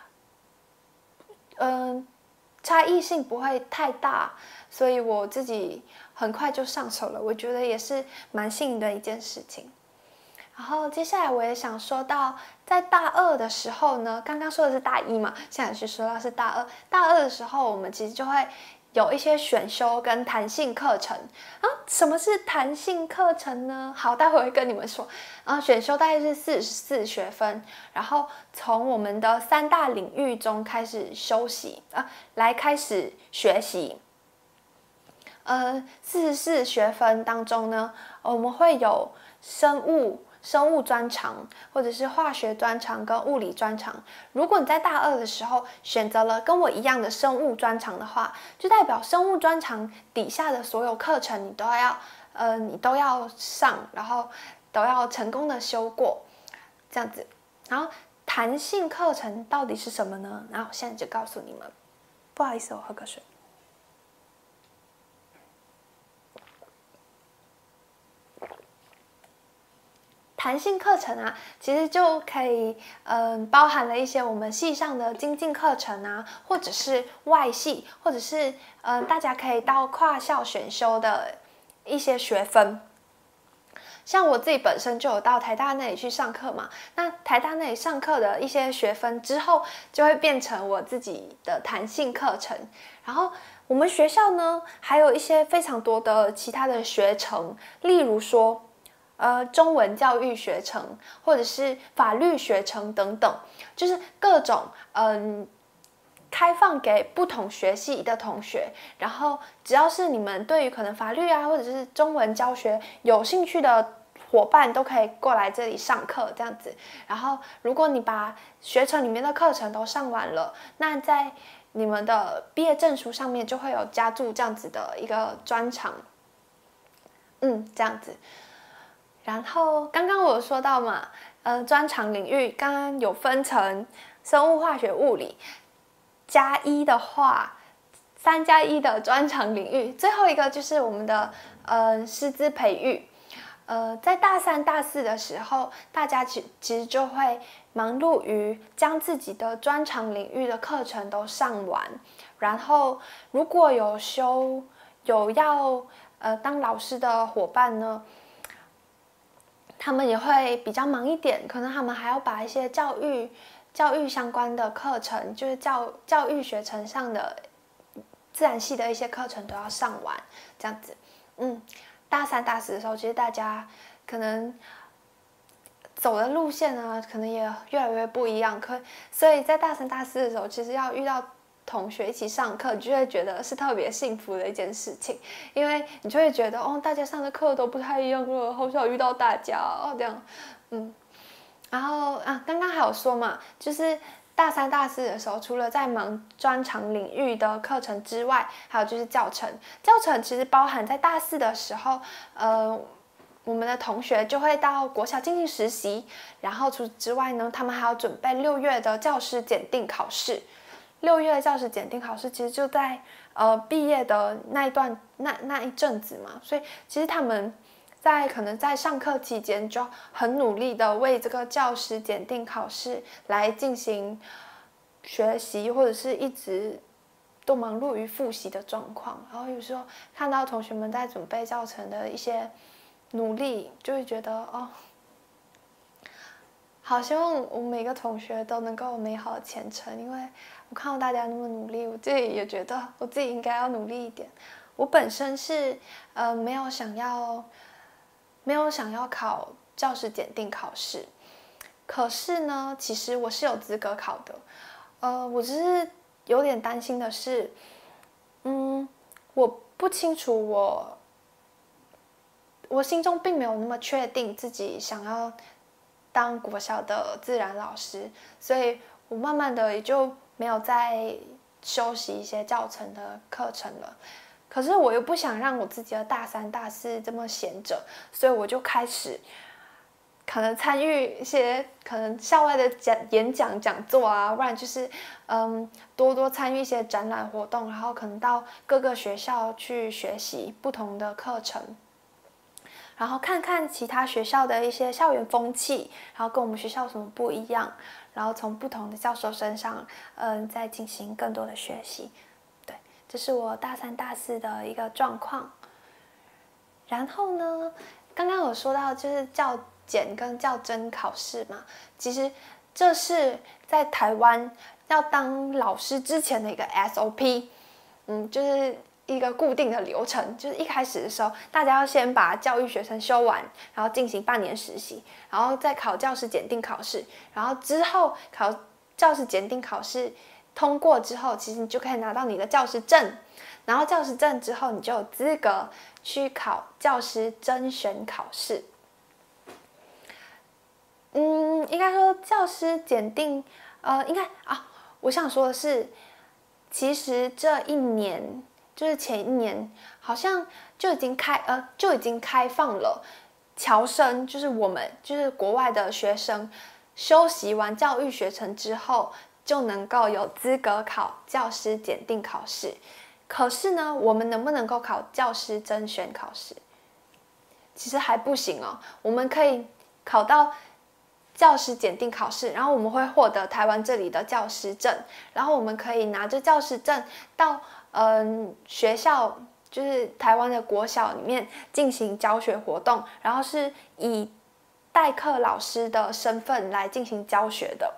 差异性不会太大，所以我自己很快就上手了，我觉得也是蛮幸运的一件事情。然后接下来我也想说到，在大二的时候呢，刚刚说的是大一嘛，现在是说到是大二。大二的时候，我们其实就会有一些选修跟弹性课程啊。什么是弹性课程呢？好，待会会跟你们说。选修大概是44学分，然后从我们的3大领域中开始修习来开始学习。44学分当中呢，我们会有生物专长，或者是化学专长跟物理专长。如果你在大二的时候选择了跟我一样的生物专长的话，就代表生物专长底下的所有课程你都要上，然后都要成功的修过，这样子。然后弹性课程到底是什么呢？然后我现在就告诉你们。不好意思，我喝个水。弹性课程啊，其实就可以包含了一些我们系上的精进课程啊，或者是外系，或者是大家可以到跨校选修的一些学分。像我自己本身就有到台大那里去上课嘛，那台大那里上课的一些学分之后，就会变成我自己的弹性课程。然后我们学校呢，还有一些非常多的其他的学程，例如说。中文教育学程，或者是法律学程等等，就是各种开放给不同学系的同学，然后只要是你们对于可能法律啊，或者是中文教学有兴趣的伙伴，都可以过来这里上课这样子。然后如果你把学程里面的课程都上完了，那在你们的毕业证书上面就会有加注这样子的一个专长，这样子。然后刚刚我有说到嘛，专长领域刚刚有分成生物、化学、物理+1的话，3+1的专长领域，最后一个就是我们的师资培育。在大3、大4的时候，大家其实就会忙碌于将自己的专长领域的课程都上完，然后如果有要当老师的伙伴呢。他们也会比较忙一点，可能他们还要把一些教育相关的课程，就是教育学程上的自然系的一些课程都要上完，这样子。大3、大4的时候，其实大家可能走的路线啊，可能也越来越不一样。所以在大3、大4的时候，其实要遇到同学一起上课，你就会觉得是特别幸福的一件事情，因为你就会觉得大家上的课都不太一样了，好想遇到大家这样，然后刚刚还有说嘛，就是大3、大4的时候，除了在忙专长领域的课程之外，还有就是教程。教程其实包含在大4的时候，我们的同学就会到国小进行实习，然后除此之外呢，他们还要准备6月的教师检定考试。6月教师检定考试其实就在毕业的那一阵子嘛，所以其实他们可能在上课期间就很努力的为这个教师检定考试来进行学习，或者是一直都忙碌于复习的状况。然后有时候看到同学们在准备教程的一些努力，就会觉得好希望我们每个同学都能够有美好的前程，因为我看到大家那么努力，我自己也觉得我自己应该要努力一点。我本身是没有想要考教师检定考试，可是呢，其实我是有资格考的。我只是有点担心的是，我不清楚我心中并没有那么确定自己想要当国小的自然老师，所以我慢慢的也就没有再修习一些教程的课程了。可是我又不想让我自己的大3、大4这么闲着，所以我就开始可能参与一些可能校外的演讲讲座啊，不然就是多多参与一些展览活动，然后可能到各个学校去学习不同的课程。 然后看看其他学校的一些校园风气，然后跟我们学校有什么不一样，然后从不同的教授身上，再进行更多的学习。对，这是我大3、大4的一个状况。然后呢，刚刚有说到就是教检跟教甄考试嘛，其实这是在台湾要当老师之前的一个 SOP，就是一个固定的流程，就是一开始的时候，大家要先把教育学程修完，然后进行半年实习，然后再考教师检定考试，然后之后考教师检定考试通过之后，其实你就可以拿到你的教师证，然后教师证之后，你就有资格去考教师甄选考试。应该说教师检定，我想说的是，其实这一年就是前一年，好像就已经开放了侨生，就是我们就是国外的学生，修习完教育学程之后，就能够有资格考教师检定考试。可是呢，我们能不能够考教师甄选考试？其实还不行哦。我们可以考到教师检定考试，然后我们会获得台湾这里的教师证，然后我们可以拿着教师证到学校，就是台湾的国小里面进行教学活动，然后是以代课老师的身份来进行教学的。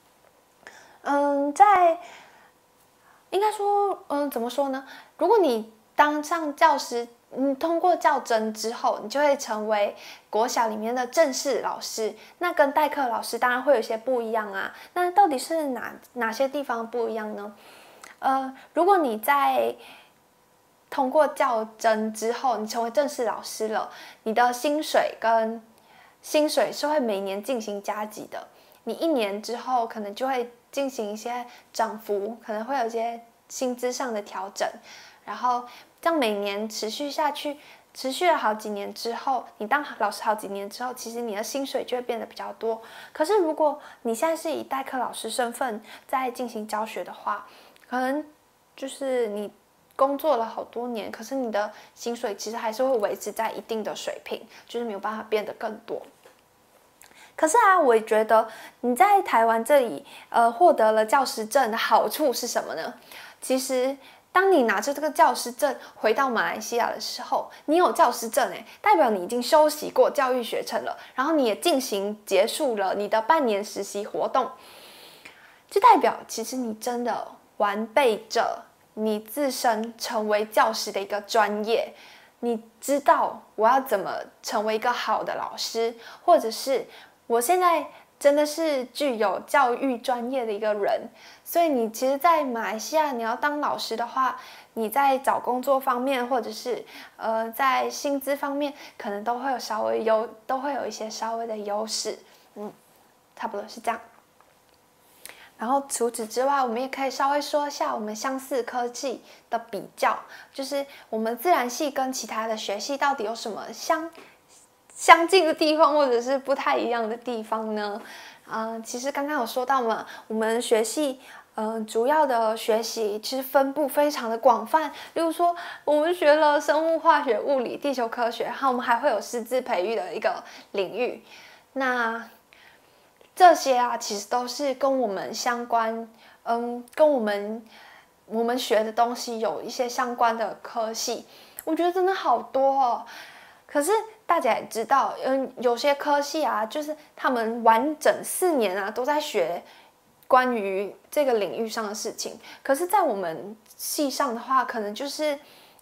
应该说，怎么说呢？如果你当上教师，通过教甄之后，你就会成为国小里面的正式老师。那跟代课老师当然会有一些不一样啊。那到底是哪些地方不一样呢？如果你在通过教甄之后，你成为正式老师了，你的薪水是会每年进行加级的。你1年之后可能就会进行一些涨幅，可能会有一些薪资上的调整，然后这样每年持续下去，持续了好几年之后，你当老师好几年之后，其实你的薪水就会变得比较多。可是如果你现在是以代课老师身份在进行教学的话，可能就是你工作了好多年，可是你的薪水其实还是会维持在一定的水平，就是没有办法变得更多。可是啊，我觉得你在台湾这里，获得了教师证的好处是什么呢？其实，当你拿着这个教师证回到马来西亚的时候，你有教师证代表你已经修习过教育学程了，然后你也结束了你的半年实习活动，这代表其实你真的完备着你自身成为教师的一个专业。你知道我要怎么成为一个好的老师，或者是我现在真的是具有教育专业的一个人，所以你其实，在马来西亚你要当老师的话，你在找工作方面，或者是在薪资方面，可能都会有一些稍微的优势，差不多是这样。然后除此之外，我们也可以稍微说一下我们相似科技的比较，就是我们自然系跟其他的学系到底有什么相近的地方，或者是不太一样的地方呢？其实刚刚有说到嘛，我们学系主要的学习其实分布非常的广泛，例如说我们学了生物化学、物理、地球科学，我们还会有师资培育的一个领域。那这些啊，其实都是跟我们相关，跟我们学的东西有一些相关的科系，我觉得真的好多哦。可是大家也知道，有些科系啊，就是他们完整4年啊都在学关于这个领域上的事情。可是，在我们系上的话，可能就是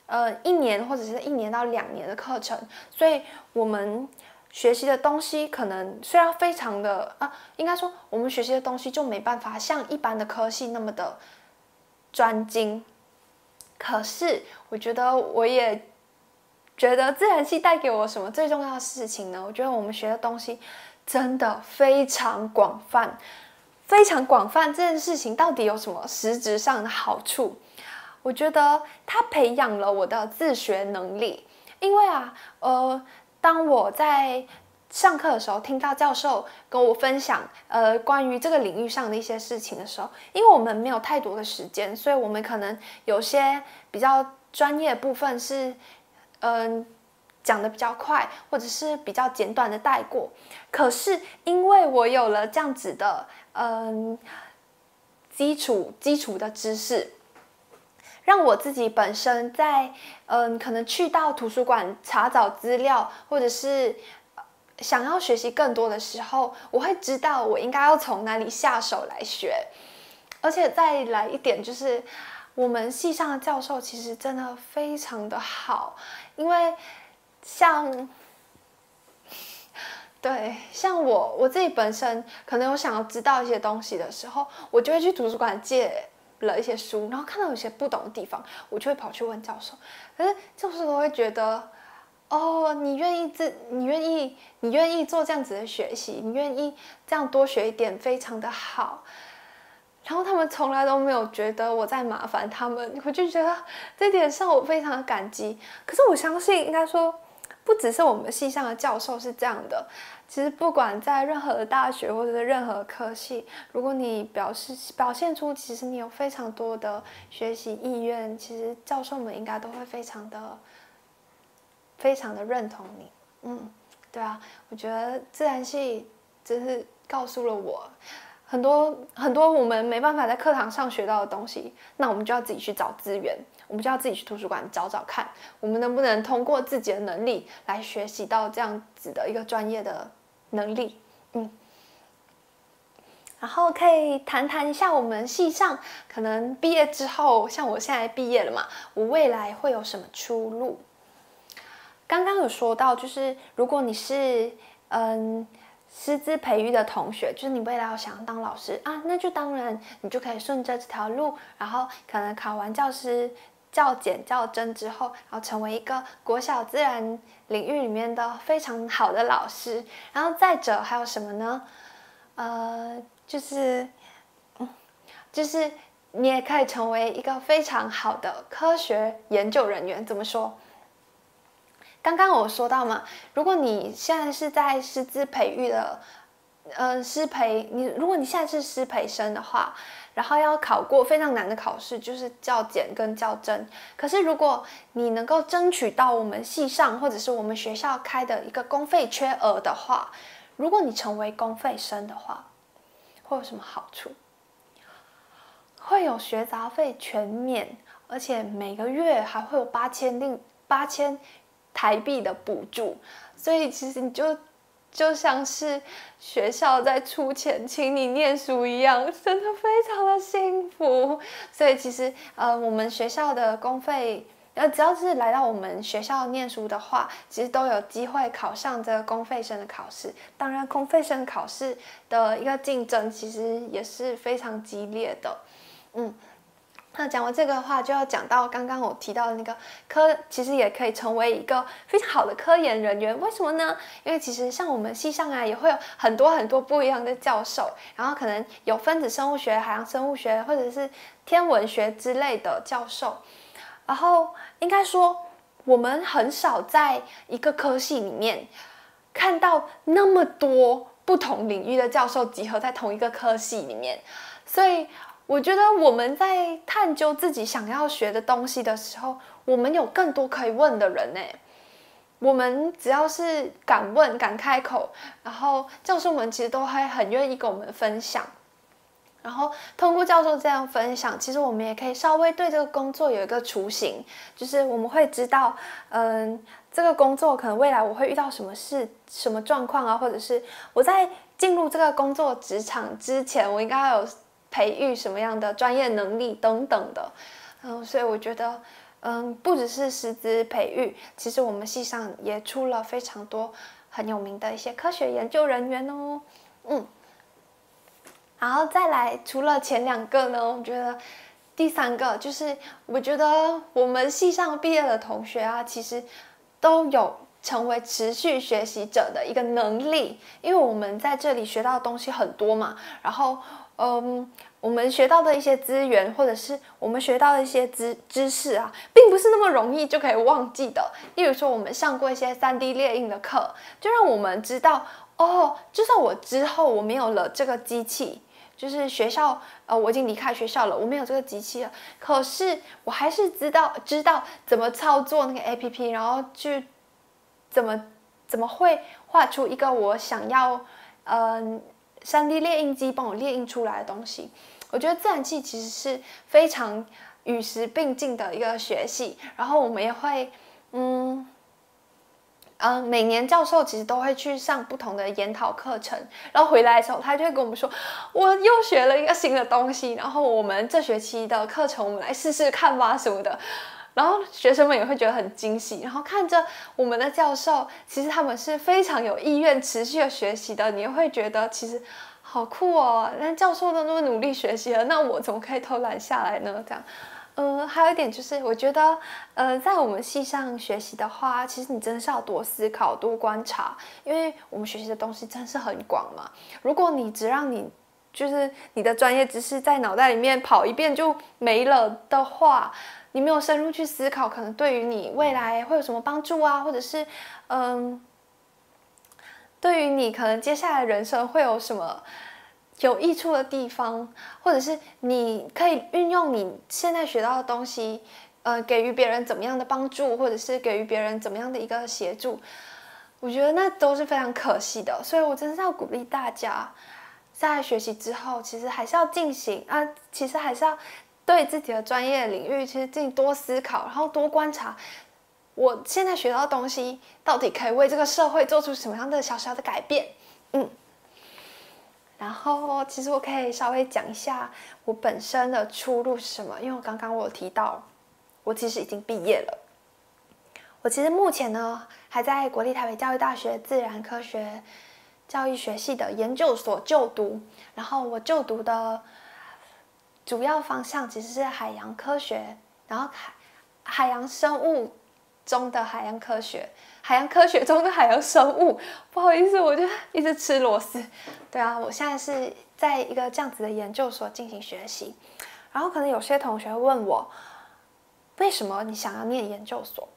1年或者是1年到2年的课程，所以我们学习的东西可能虽然非常的应该说我们学习的东西就没办法像一般的科系那么的专精。可是我觉得自然系带给我什么最重要的事情呢？我觉得我们学的东西真的非常广泛，非常广泛。这件事情到底有什么实质上的好处？我觉得它培养了我的自学能力，因为当我在上课的时候听到教授跟我分享关于这个领域上的一些事情的时候，因为我们没有太多的时间，所以我们可能有些比较专业的部分是讲的比较快，或者是比较简短的带过。可是因为我有了这样子的基础的知识，让我自己本身在可能去到图书馆查找资料，或者是想要学习更多的时候，我会知道我应该要从哪里下手来学。而且再来一点就是，我们系上的教授其实真的非常的好，因为像我自己本身可能有想要知道一些东西的时候，我就会去图书馆借了一些书，然后看到有些不懂的地方，我就会跑去问教授。可是教授都会觉得，哦，你愿意做这样子的学习，你愿意这样多学一点，非常的好。然后他们从来都没有觉得我在麻烦他们，我就觉得这点上我非常的感激。可是我相信，应该说，不只是我们系上的教授是这样的，其实不管在任何的大学或者是任何科系，如果你表现出其实你有非常多的学习意愿，其实教授们应该都会非常的认同你。对啊，我觉得自然系真是告诉了我很多我们没办法在课堂上学到的东西，那我们就要自己去找资源，我们就要自己去图书馆找找看，我们能不能通过自己的能力来学习到这样子的一个专业的能力。然后可以谈一下我们系上可能毕业之后，像我现在毕业了嘛，我未来会有什么出路？刚刚有说到，就是如果你是师资培育的同学，就是你未来要想当老师啊，那就当然你就可以顺着这条路，然后可能考完教师教检教甄之后，然后成为一个国小自然领域里面的非常好的老师。然后再者还有什么呢？就是你也可以成为一个非常好的科学研究人员。怎么说？刚刚我说到嘛，如果你现在是在师资培育的，如果你现在是师培生的话，然后要考过非常难的考试，就是教检跟教甄。可是如果你能够争取到我们系上或者是我们学校开的一个公费缺额的话，如果你成为公费生的话，会有什么好处？会有学杂费全免，而且每个月还会有8000台币的补助，所以其实你就像是学校在出钱请你念书一样，真的非常的幸福。所以其实我们学校的公费，只要是来到我们学校念书的话，其实都有机会考上这个公费生的考试。当然，公费生考试的一个竞争其实也是非常激烈的。那讲完这个的话，就要讲到刚刚我提到的那个其实也可以成为一个非常好的科研人员。为什么呢？因为其实像我们系上啊，也会有很多不一样的教授，然后可能有分子生物学、海洋生物学或者是天文学之类的教授。然后应该说，我们很少在一个科系里面看到那么多不同领域的教授集合在同一个科系里面，所以我觉得我们在探究自己想要学的东西的时候，我们有更多可以问的人。我们只要是敢问、敢开口，然后教授们其实都还很愿意跟我们分享。然后通过教授这样分享，其实我们也可以稍微对这个工作有一个雏形，就是我们会知道，这个工作可能未来我会遇到什么事、什么状况啊，或者是我在进入这个工作职场之前，我应该要有培育什么样的专业能力等等的。所以我觉得，不只是师资培育，其实我们系上也出了非常多很有名的一些科学研究人员哦。然后再来，除了前2个呢，我觉得第3个就是，我觉得我们系上毕业的同学啊，其实都有成为持续学习者的一个能力，因为我们在这里学到的东西很多嘛，然后我们学到的一些资源，或者是我们学到的一些知识啊，并不是那么容易就可以忘记的。例如说，我们上过一些3D 列印的课，就让我们知道，就算我之后我没有了这个机器，就是学校我已经离开学校了，我没有这个机器了，可是我还是知道怎么操作那个 APP，然后去怎么会画出一个我想要3D 列印机帮我列印出来的东西？我觉得自然系其实是非常与时并进的一个学系，然后我们也会每年教授其实都会去上不同的研讨课程，然后回来的时候，他就会跟我们说，我又学了一个新的东西，然后我们这学期的课程我们来试试看吧什么的，然后学生们也会觉得很惊喜，然后看着我们的教授，其实他们是非常有意愿持续的学习的，你会觉得其实好酷哦，那教授都那么努力学习了，那我怎么可以偷懒下来呢？这样。还有一点就是，我觉得，在我们系上学习的话，其实你真的是要多思考、多观察，因为我们学习的东西真的是很广嘛。如果你只让就是你的专业知识在脑袋里面跑一遍就没了的话，你没有深入去思考，可能对于你未来会有什么帮助啊，或者是，对于你可能接下来人生会有什么有益处的地方，或者是你可以运用你现在学到的东西，给予别人怎么样的帮助，或者是给予别人怎么样的一个协助，我觉得那都是非常可惜的。所以我真的是要鼓励大家，在学习之后，其实还是要其实还是要对自己的专业领域，其实进行多思考，然后多观察。我现在学到的东西，到底可以为这个社会做出什么样的小小的改变？然后，其实我可以稍微讲一下我本身的出路是什么，因为刚刚我有提到，我其实已经毕业了。我其实目前呢还在国立台北教育大学自然科学教育学系的研究所就读，然后我就读的主要方向其实是海洋科学，然后海洋生物中的海洋科学，海洋科学中的海洋生物。不好意思，我就一直吃螺丝。对啊，我现在是在一个这样子的研究所进行学习。然后可能有些同学会问我，为什么你想要念研究所？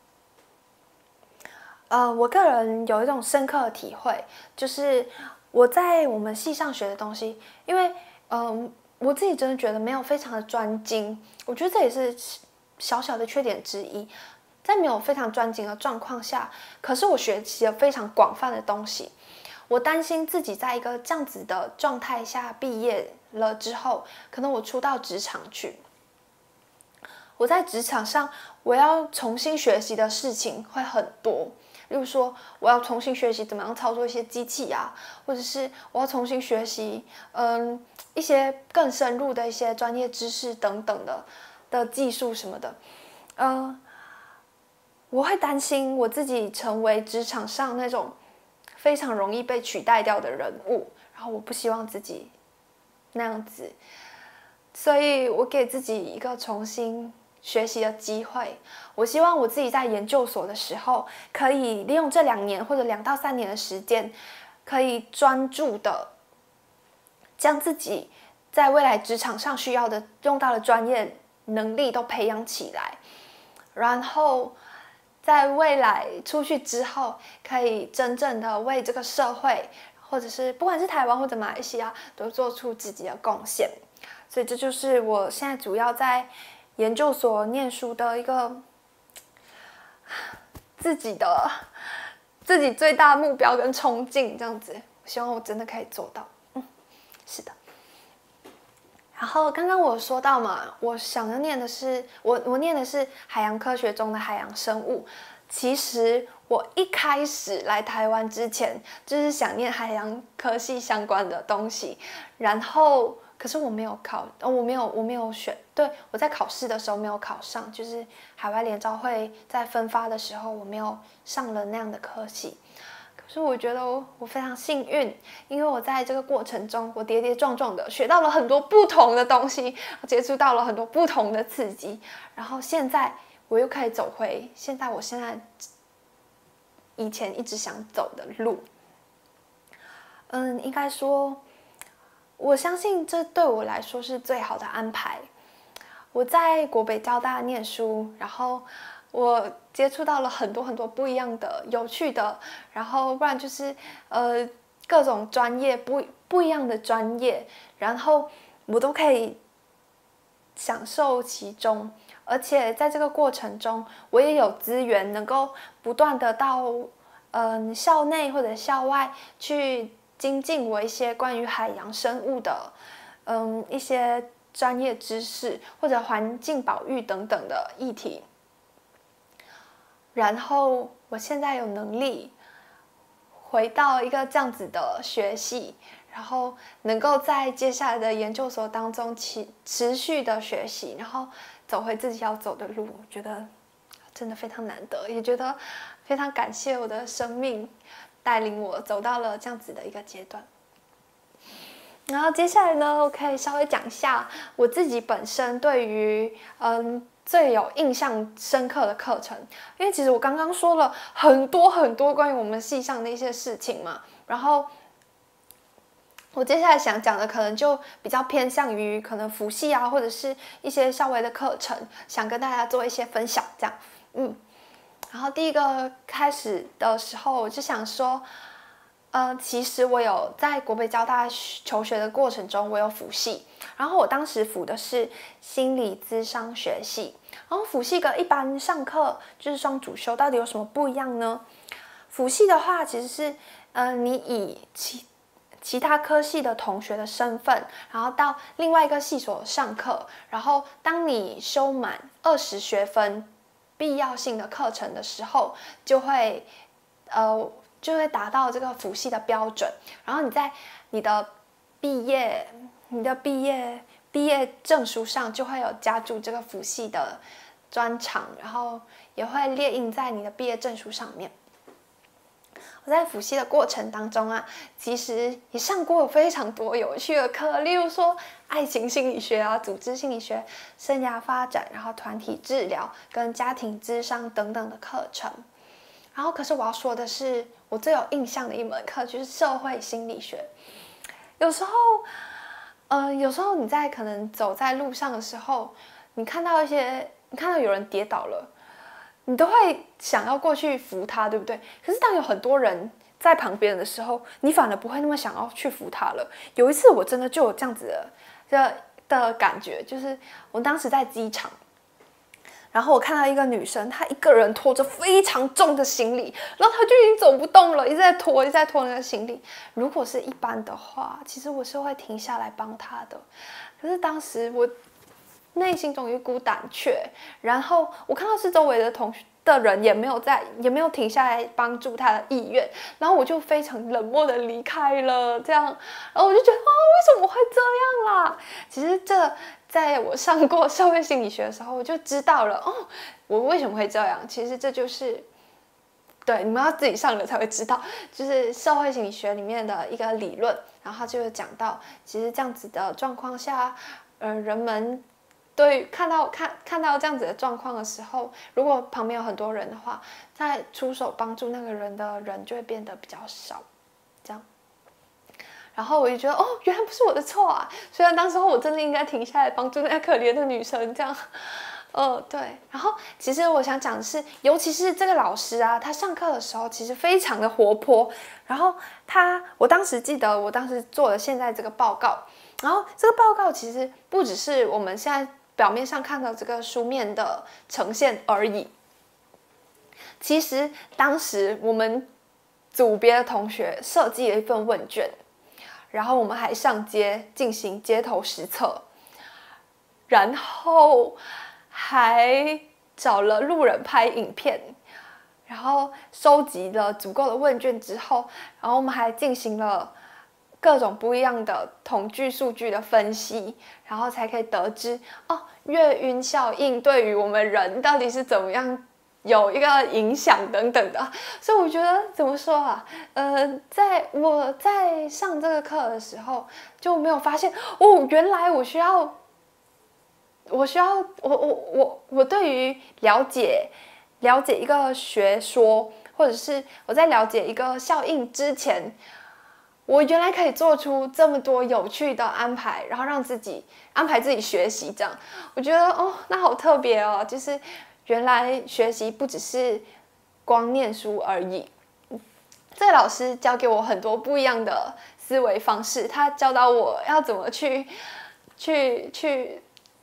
我个人有一种深刻的体会，就是我在我们系上学的东西，因为我自己真的觉得没有非常的专精，我觉得这也是小小的缺点之一。在没有非常专精的状况下，可是我学习了非常广泛的东西。我担心自己在一个这样子的状态下毕业了之后，可能我出到职场去，我在职场上我要重新学习的事情会很多。例如说，我要重新学习怎么样操作一些机器啊，或者是我要重新学习一些更深入的一些专业知识等等的技术什么的，我会担心我自己成为职场上那种非常容易被取代掉的人物，然后我不希望自己那样子，所以我给自己一个重新学习的机会。我希望我自己在研究所的时候，可以利用这2年或者2到3年的时间，可以专注的将自己在未来职场上需要的用到的专业能力都培养起来，然后在未来出去之后，可以真正的为这个社会，或者是不管是台湾或者马来西亚，都做出自己的贡献。所以这就是我现在主要在研究所念书的一个自己最大的目标跟冲劲，这样子，希望我真的可以做到。是的。然后刚刚我说到嘛，我想要念的是我念的是海洋科学中的海洋生物。其实我一开始来台湾之前，就是想念海洋科系相关的东西，然后可是我没有选，对，我在考试的时候没有考上，就是海外联招会在分发的时候，我没有上了那样的科系。所以我觉得我非常幸运，因为我在这个过程中，我跌跌撞撞的学到了很多不同的东西，接触到了很多不同的刺激，然后现在我又可以走回我现在以前一直想走的路。应该说，我相信这对我来说是最好的安排。我在国北交大念书，然后我接触到了很多很多不一样的、有趣的，然后不然就是各种专业不一样的专业，然后我都可以享受其中。 而且在这个过程中，我也有资源能够不断的到校内或者校外去精进我一些关于海洋生物的一些专业知识或者环境保育等等的议题。然后我现在有能力回到一个这样子的学系，然后能够在接下来的研究所当中持续的学习，然后走回自己要走的路，我觉得真的非常难得，也觉得非常感谢我的生命带领我走到了这样子的一个阶段。然后接下来呢，我可以稍微讲一下我自己本身对于最有印象深刻的课程，因为其实我刚刚说了很多关于我们系上的一些事情嘛，然后我接下来想讲的可能就比较偏向于可能辅系啊，或者是一些校外的课程，想跟大家做一些分享，这样，然后第一个开始的时候，我就想说，其实我有在国北交大求学的过程中，我有辅系，然后我当时辅的是心理咨商学系，然后辅系跟一般上课就是双主修到底有什么不一样呢？辅系的话，其实是你以其他科系的同学的身份，然后到另外一个系所上课，然后当你修满20学分必要性的课程的时候，就会达到这个辅系的标准，然后你在你的毕业证书上就会有加注这个辅系的专长，然后也会列印在你的毕业证书上面。我在辅系的过程当中啊，其实也上过非常多有趣的课，例如说爱情心理学啊、组织心理学、生涯发展，然后团体治疗跟家庭咨商等等的课程。然后可是我要说的是，我最有印象的一门课就是社会心理学。有时候你在可能走在路上的时候，你看到有人跌倒了，你都会想要过去扶他，对不对？可是当有很多人在旁边的时候，你反而不会那么想要去扶他了。有一次我真的就有这样子的感觉，就是我当时在机场，然后我看到一个女生，她一个人拖着非常重的行李，然后她就已经走不动了，一直在拖那个行李。如果是一般的话，其实我是会停下来帮她的。可是当时我内心中有一股胆怯，然后我看到四周围的人也没有停下来帮助她的意愿，然后我就非常冷漠的离开了，这样，然后我就觉得为什么会这样啦？其实在我上过社会心理学的时候，我就知道了我为什么会这样。其实这就是对你们要自己上了才会知道，就是社会心理学里面的一个理论，然后他就会讲到，其实这样子的状况下，人们对看到这样子的状况的时候，如果旁边有很多人的话，在出手帮助那个人的人就会变得比较少，这样。然后我就觉得原来不是我的错啊！虽然当时候我真的应该停下来帮助那个可怜的女生，这样，对。然后其实我想讲的是，尤其是这个老师啊，他上课的时候其实非常的活泼。然后我当时记得，我当时做了现在这个报告，然后这个报告其实不只是我们现在表面上看到这个书面的呈现而已。其实当时我们组别的同学设计了一份问卷。然后我们还上街进行街头实测，然后还找了路人拍影片，然后收集了足够的问卷之后，然后我们还进行了各种不一样的统计数据的分析，然后才可以得知月晕效应对于我们人到底是怎么样有一个影响等等的。所以我觉得怎么说啊，我在上这个课的时候就没有发现原来我对于了解一个学说，或者是我在了解一个效应之前，我原来可以做出这么多有趣的安排，然后让自己安排自己学习，这样我觉得那好特别哦，就是原来学习不只是光念书而已。这个老师教给我很多不一样的思维方式，他教导我要怎么去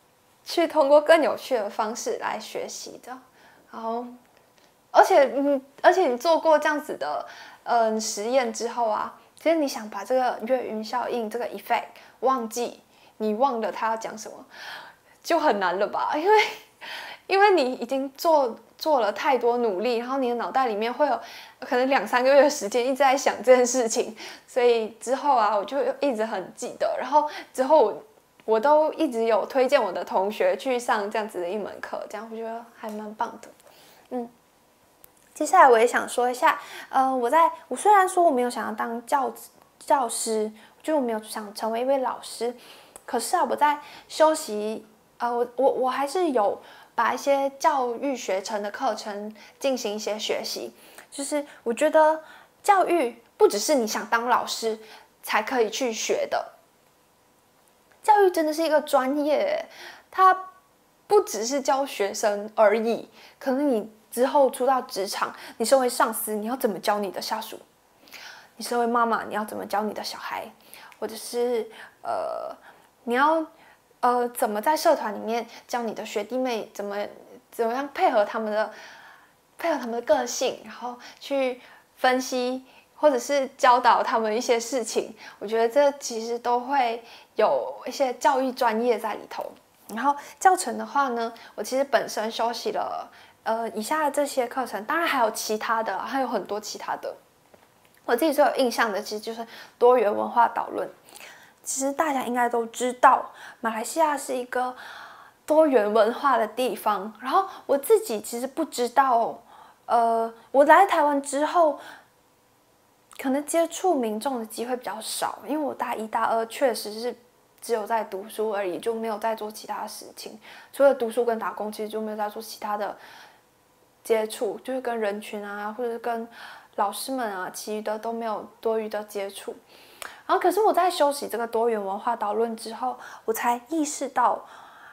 去通过更有趣的方式来学习的。然后，而且你做过这样子的实验之后啊，其实你想把这个月晕效应这个 effect 忘记，你忘了他要讲什么，就很难了吧？因为你已经做了太多努力，然后你的脑袋里面会有可能2-3个月的时间一直在想这件事情，所以之后啊，我就一直很记得。然后之后我都一直有推荐我的同学去上这样子的一门课，这样我觉得还蛮棒的。接下来我也想说一下，我虽然说我没有想要当教师，就我没有想成为一位老师，可是啊，我在休息，我还是有把一些教育学程的课程进行一些学习。就是我觉得教育不只是你想当老师才可以去学的，教育真的是一个专业，它不只是教学生而已。可能你之后出到职场，你身为上司，你要怎么教你的下属？你身为妈妈，你要怎么教你的小孩？或者是你要怎么在社团里面教你的学弟妹怎么样配合他们的个性，然后去分析或者是教导他们一些事情。我觉得这其实都会有一些教育专业在里头。然后教程的话呢，我其实本身修习了以下的这些课程，当然还有其他的，还有很多其他的。我自己最有印象的其实就是多元文化导论。其实大家应该都知道，马来西亚是一个多元文化的地方。然后我自己其实不知道，我来台湾之后，可能接触民众的机会比较少，因为我大1、大2确实是只有在读书而已，就没有在做其他事情。除了读书跟打工，其实就没有在做其他的接触，就是跟人群啊，或者是跟老师们啊，其余的都没有多余的接触。然后，可是我在修习这个多元文化导论之后，我才意识到，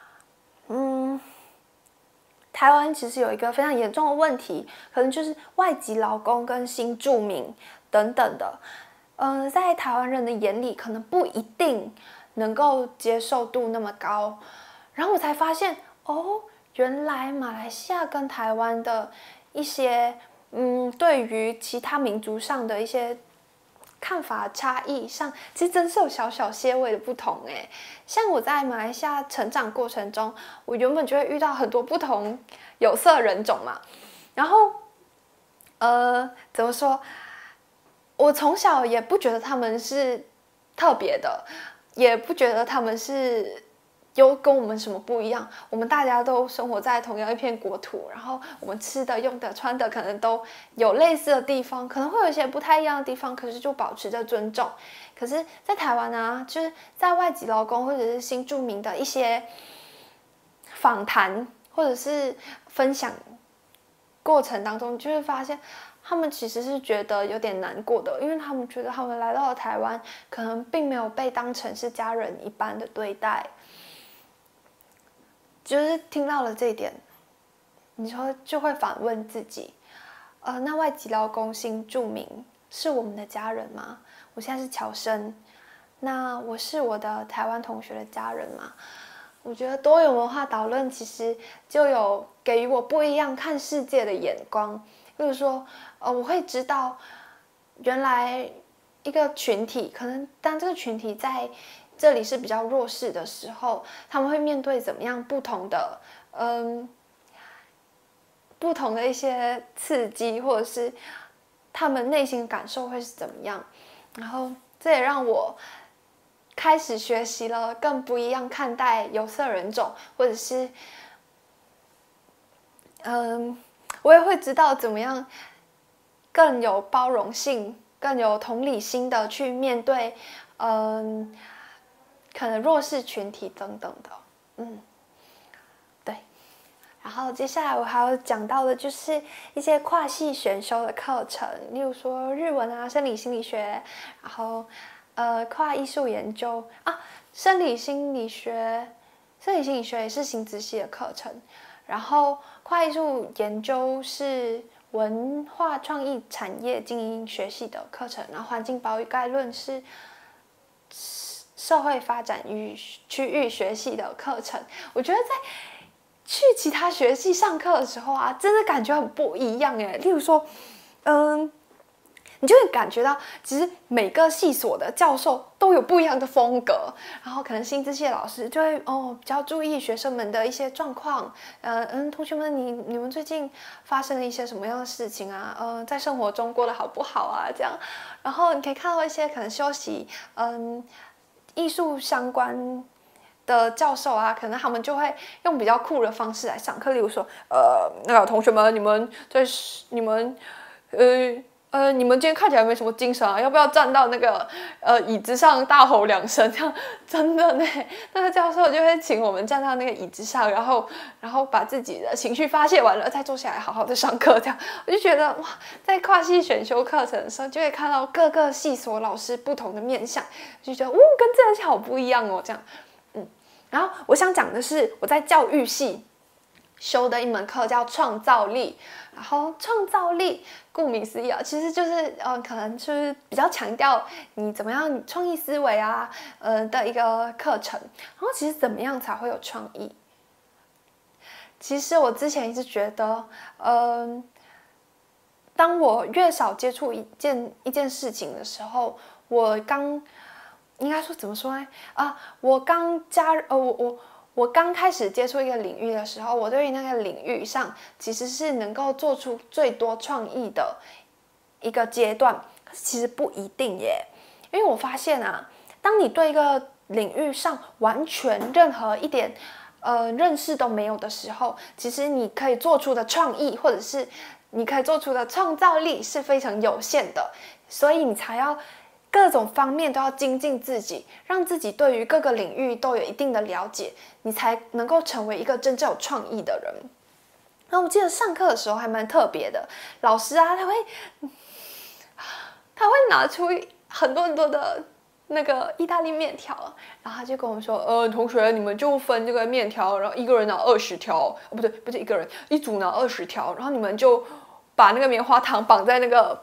台湾其实有一个非常严重的问题，可能就是外籍劳工跟新住民等等的，在台湾人的眼里，可能不一定能够接受度那么高。然后我才发现，原来马来西亚跟台湾的一些，对于其他民族上的一些看法差异上，其实真是有小小些微的不同诶。像我在马来西亚成长过程中，我原本就会遇到很多不同有色人种嘛，然后怎么说？我从小也不觉得他们是特别的，也不觉得他们是跟我们什么不一样。我们大家都生活在同样一片国土，然后我们吃的、用的、穿的可能都有类似的地方，可能会有一些不太一样的地方，可是就保持着尊重。可是，在台湾啊，就是在外籍劳工或者是新住民的一些访谈或者是分享过程当中，就会发现他们其实是觉得有点难过的，因为他们觉得他们来到了台湾，可能并没有被当成是家人一般的对待。就是听到了这一点，你说就会反问自己，那外籍劳工新住民是我们的家人吗？我现在是侨生，那我是我的台湾同学的家人吗？我觉得多元文化导论其实就有给予我不一样看世界的眼光。比如说，我会知道，原来一个群体，可能当这个群体在这里是比较弱势的时候，他们会面对怎么样不同的一些刺激，或者是他们内心感受会是怎么样。然后这也让我开始学习了更不一样看待有色人种，或者是我也会知道怎么样更有包容性、更有同理心的去面对可能弱势群体等等的。对。然后接下来我还要讲到的就是一些跨系选修的课程，例如说日文啊、生理心理学，然后跨艺术研究啊，生理心理学也是新知系的课程，然后跨艺术研究是文化创意产业经营学系的课程，然后环境保育概论是社会发展与区域学系的课程，我觉得在去其他学系上课的时候啊，真的感觉很不一样耶。例如说，你就会感觉到，其实每个系所的教授都有不一样的风格，然后可能新知系的老师就会比较注意学生们的一些状况，同学们你们最近发生了一些什么样的事情啊？在生活中过得好不好啊？这样，然后你可以看到一些可能修习艺术相关的教授啊，可能他们就会用比较酷的方式来上课，例如说，那个同学们，你们你们今天看起来没什么精神啊，要不要站到那个椅子上大吼2声？这样真的呢，那个教授就会请我们站到那个椅子上，然后把自己的情绪发泄完了，再坐下来好好的上课。这样我就觉得哇，在跨系选修课程的时候，就会看到各个系所老师不同的面向，就觉得跟这些好不一样哦，这样。然后我想讲的是，我在教育系修的一门课叫创造力，然后创造力顾名思义啊，其实就是可能就是比较强调你怎么样创意思维啊，的一个课程。然后其实怎么样才会有创意？其实我之前一直觉得，当我越少接触一件事情的时候，应该说怎么说呢？我刚开始接触一个领域的时候，我对于那个领域上其实是能够做出最多创意的一个阶段，可是其实不一定耶，因为我发现啊，当你对一个领域上完全任何一点认识都没有的时候，其实你可以做出的创意或者是你可以做出的创造力是非常有限的，所以你才要各种方面都要精进自己，让自己对于各个领域都有一定的了解，你才能够成为一个真正有创意的人。然后我记得上课的时候还蛮特别的，老师啊，他会拿出很多的那个意大利面条，然后他就跟我们说，同学，你们就分这个面条，然后一个人拿20条，不是一个人，一组拿20条，然后你们就把那个棉花糖绑在那个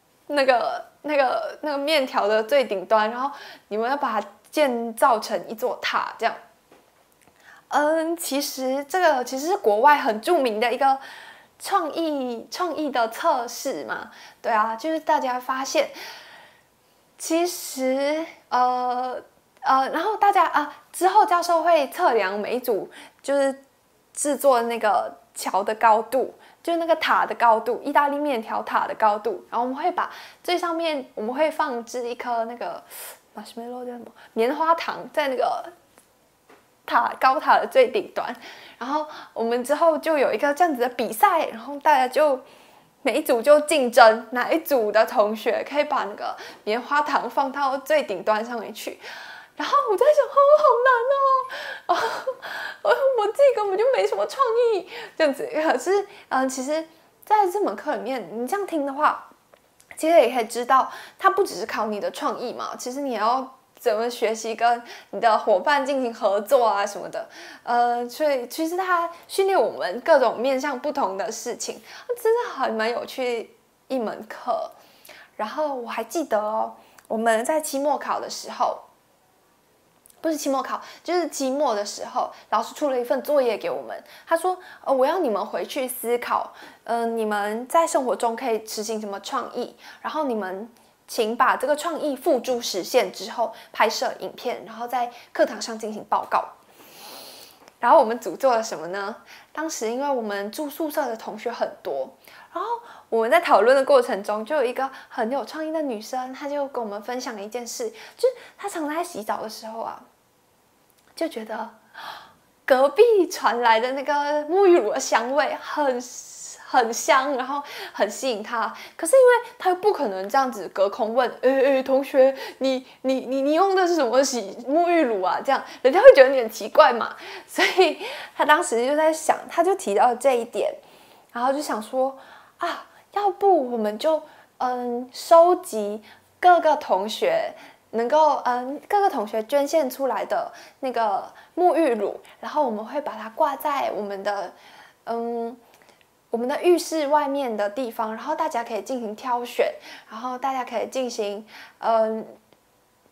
面条的最顶端，然后你们要把它建造成一座塔，这样。其实这个是国外很著名的一个创意的测试嘛，对啊，就是大家发现，其实然后大家之后教授会测量每一组就是制作那个桥的高度。就是那个塔的高度，意大利面条塔的高度，然后我们会把最上面我们会放置一颗那个 marshmallow 叫什么棉花糖在那个高塔的最顶端，然后我们之后就有一个这样子的比赛，然后大家就每一组就竞争哪一组的同学可以把那个棉花糖放到最顶端上面去。然后我在想，好难哦，我自己根本就没什么创意，这样子。可是，其实在这门课里面，你这样听的话，其实也可以知道，它不只是考你的创意嘛，其实你要怎么学习跟你的伙伴进行合作啊什么的，所以其实它训练我们各种面向不同的事情，真的还蛮有趣一门课。然后我还记得哦，我们在期末考的时候。不是期末考，就是期末的时候，老师出了一份作业给我们。他说：“我要你们回去思考，你们在生活中可以实行什么创意，然后你们请把这个创意付诸实现之后，拍摄影片，然后在课堂上进行报告。”然后我们组做了什么呢？当时因为我们住宿舍的同学很多，然后我们在讨论的过程中，就有一个很有创意的女生，她就跟我们分享了一件事，就是她常常在洗澡的时候啊。就觉得隔壁传来的那个沐浴乳的香味很香，然后很吸引他。可是因为他又不可能这样子隔空问，同学，你用的是什么沐浴乳啊？这样人家会觉得你很奇怪嘛。所以他当时就在想，他就提到这一点，然后就想说啊，要不我们就收集各个同学。能够各个同学捐献出来的那个沐浴乳，然后我们会把它挂在我们的浴室外面的地方，然后大家可以进行挑选，然后大家可以进行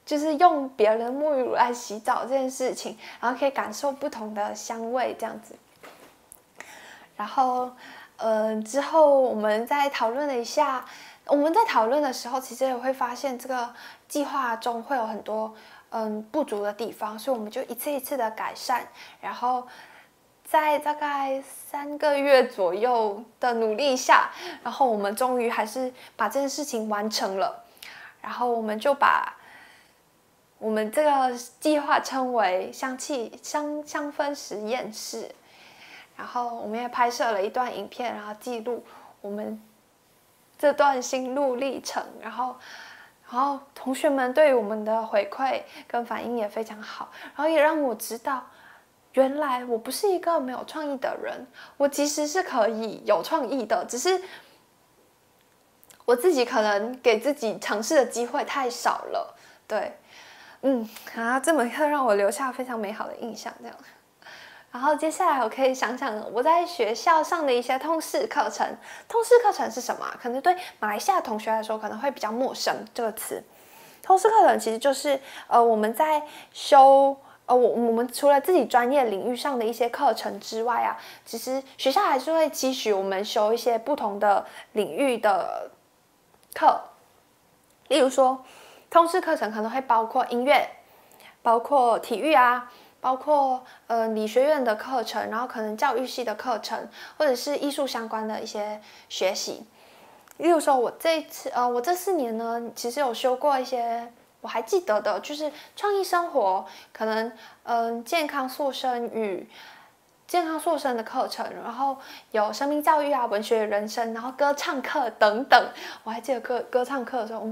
就是用别人的沐浴乳来洗澡这件事情，然后可以感受不同的香味这样子。然后，之后我们再讨论了一下，我们在讨论的时候，其实也会发现这个计划中会有很多不足的地方，所以我们就一次一次的改善，然后在大概3个月左右的努力下，然后我们终于还是把这件事情完成了，然后我们就把我们这个计划称为香氛实验室。然后我们也拍摄了一段影片，然后记录我们这段心路历程。然后同学们对我们的回馈跟反应也非常好，然后也让我知道，原来我不是一个没有创意的人，我其实是可以有创意的，只是我自己可能给自己尝试的机会太少了。对，这门课让我留下非常美好的印象，这样。然后接下来我可以想想我在学校上的一些通识课程。通识课程是什么？可能对马来西亚同学来说可能会比较陌生这个词。通识课程其实就是我们在修我们除了自己专业领域上的一些课程之外啊，其实学校还是会期许我们修一些不同的领域的课。例如说，通识课程可能会包括音乐，包括体育啊。包括理学院的课程，然后可能教育系的课程，或者是艺术相关的一些学习。例如说，我这4年呢，其实有修过一些我还记得的，就是创意生活，可能健康塑身与健康塑身的课程，然后有生命教育啊、文学人生，然后歌唱课等等。我还记得歌唱课的时候，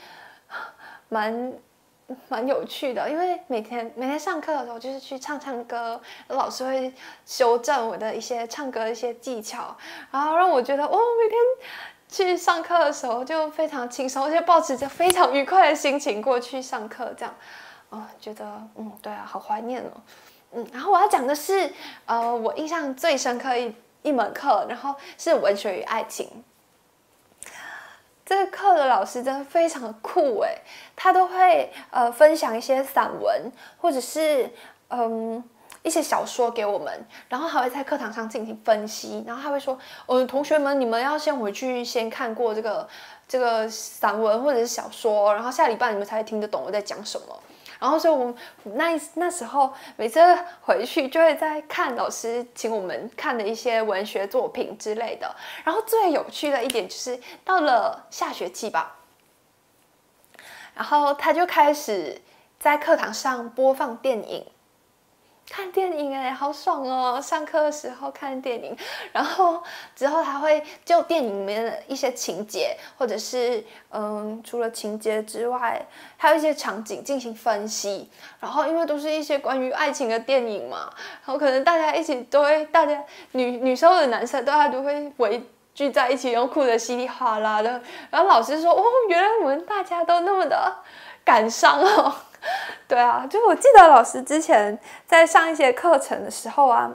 蛮有趣的，因为每天上课的时候就是去唱歌，老师会修正我的一些唱歌的一些技巧，然后让我觉得每天去上课的时候就非常轻松，而且保持着非常愉快的心情过去上课，这样，觉得对啊，好怀念哦，然后我要讲的是我印象最深刻一门课，然后是文学与爱情。这个课的老师真的非常的酷诶，他都会分享一些散文或者是一些小说给我们，然后还会在课堂上进行分析，然后他会说，同学们，你们要先回去先看过这个散文或者是小说，然后下礼拜你们才会听得懂我在讲什么。然后所以我们那时候每次回去就会在看老师请我们看的一些文学作品之类的。然后最有趣的一点就是到了下学期吧，然后他就开始在课堂上播放电影。看电影好爽哦！上课的时候看电影，然后之后他会就电影里面的一些情节，或者是除了情节之外，还有一些场景进行分析。然后因为都是一些关于爱情的电影嘛，然后可能大家一起都会，大家女生或者男生大家都会围聚在一起，然后哭得稀里哗啦的。然后老师说：“原来我们大家都那么的感伤哦。”对啊，就我记得老师之前在上一些课程的时候啊，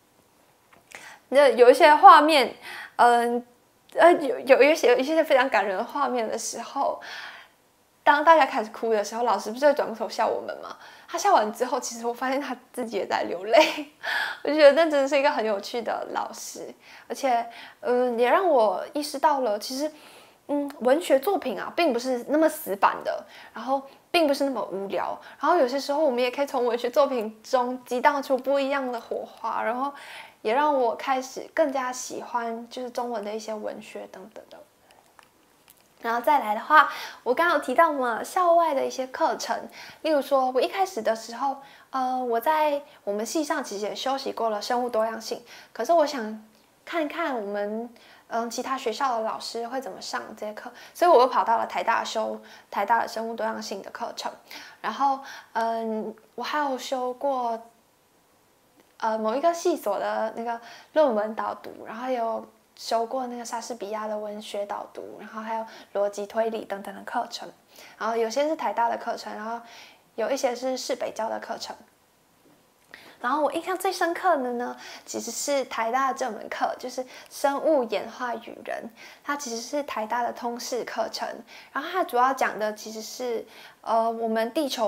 有一些画面，有一些非常感人的画面的时候，当大家开始哭的时候，老师不是会转过头笑我们吗？他笑完之后，其实我发现他自己也在流泪，我就觉得那真的是一个很有趣的老师，而且也让我意识到了，其实文学作品啊，并不是那么死板的，然后并不是那么无聊，然后有些时候我们也可以从文学作品中激荡出不一样的火花，然后也让我开始更加喜欢就是中文的一些文学等等的。然后再来的话，我刚刚有提到嘛，校外的一些课程，例如说，我一开始的时候，我在我们系上其实也修习过了生物多样性，可是我想看看我们其他学校的老师会怎么上这些课，所以我又跑到了台大修台大的生物多样性的课程，然后我还有修过某一个系所的那个论文导读，然后有修过那个莎士比亚的文学导读，然后还有逻辑推理等等的课程，然后有些是台大的课程，然后有一些是市北教的课程。 然后我印象最深刻的呢，其实是台大的这门课，就是生物演化与人，它其实是台大的通识课程。然后它主要讲的其实是，我们地球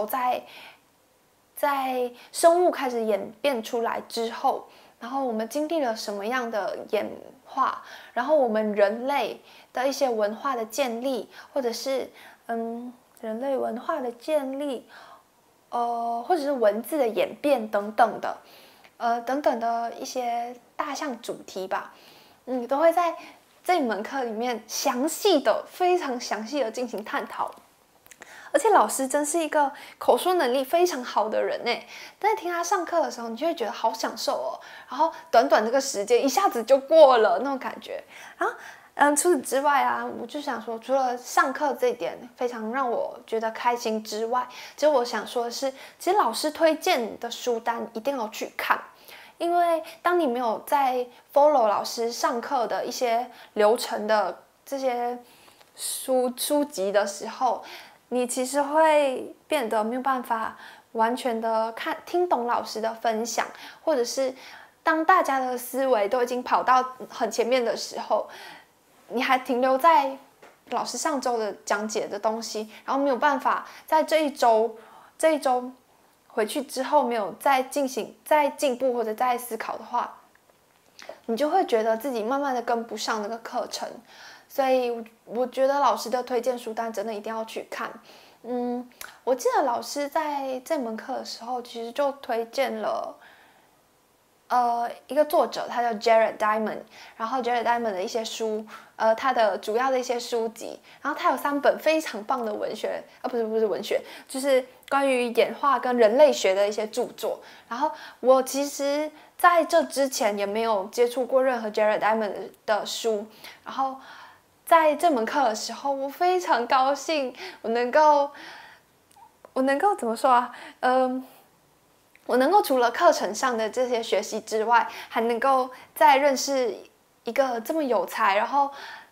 在生物开始演变出来之后，然后我们经历了什么样的演化，然后我们人类的一些文化的建立，或者是人类文化的建立，或者是文字的演变等等的，等等的一些大项主题吧，都会在这一门课里面非常详细的进行探讨。而且老师真是一个口说能力非常好的人呢，但是听他上课的时候，你就会觉得好享受哦。然后短短这个时间一下子就过了那种感觉。然后除此之外啊，我就想说，除了上课这一点非常让我觉得开心之外，其实我想说的是，其实老师推荐的书单一定要去看。因为当你没有在 follow 老师上课的一些流程的这些书籍的时候，你其实会变得没有办法完全的听懂老师的分享，或者是当大家的思维都已经跑到很前面的时候，你还停留在老师上周的讲解的东西，然后没有办法在这一周回去之后没有再进步或者再思考的话，你就会觉得自己慢慢的跟不上那个课程。所以我觉得老师的推荐书单真的一定要去看。我记得老师在这门课的时候，其实就推荐了一个作者，他叫 Jared Diamond， 然后 Jared Diamond 的一些书，他的主要的一些书籍，然后他有3本非常棒的文学，不是文学，就是关于演化跟人类学的一些著作。然后我其实在这之前也没有接触过任何 Jared Diamond 的书，然后在这门课的时候，我非常高兴，我能够怎么说啊？我能够除了课程上的这些学习之外，还能够再认识一个这么有才，然后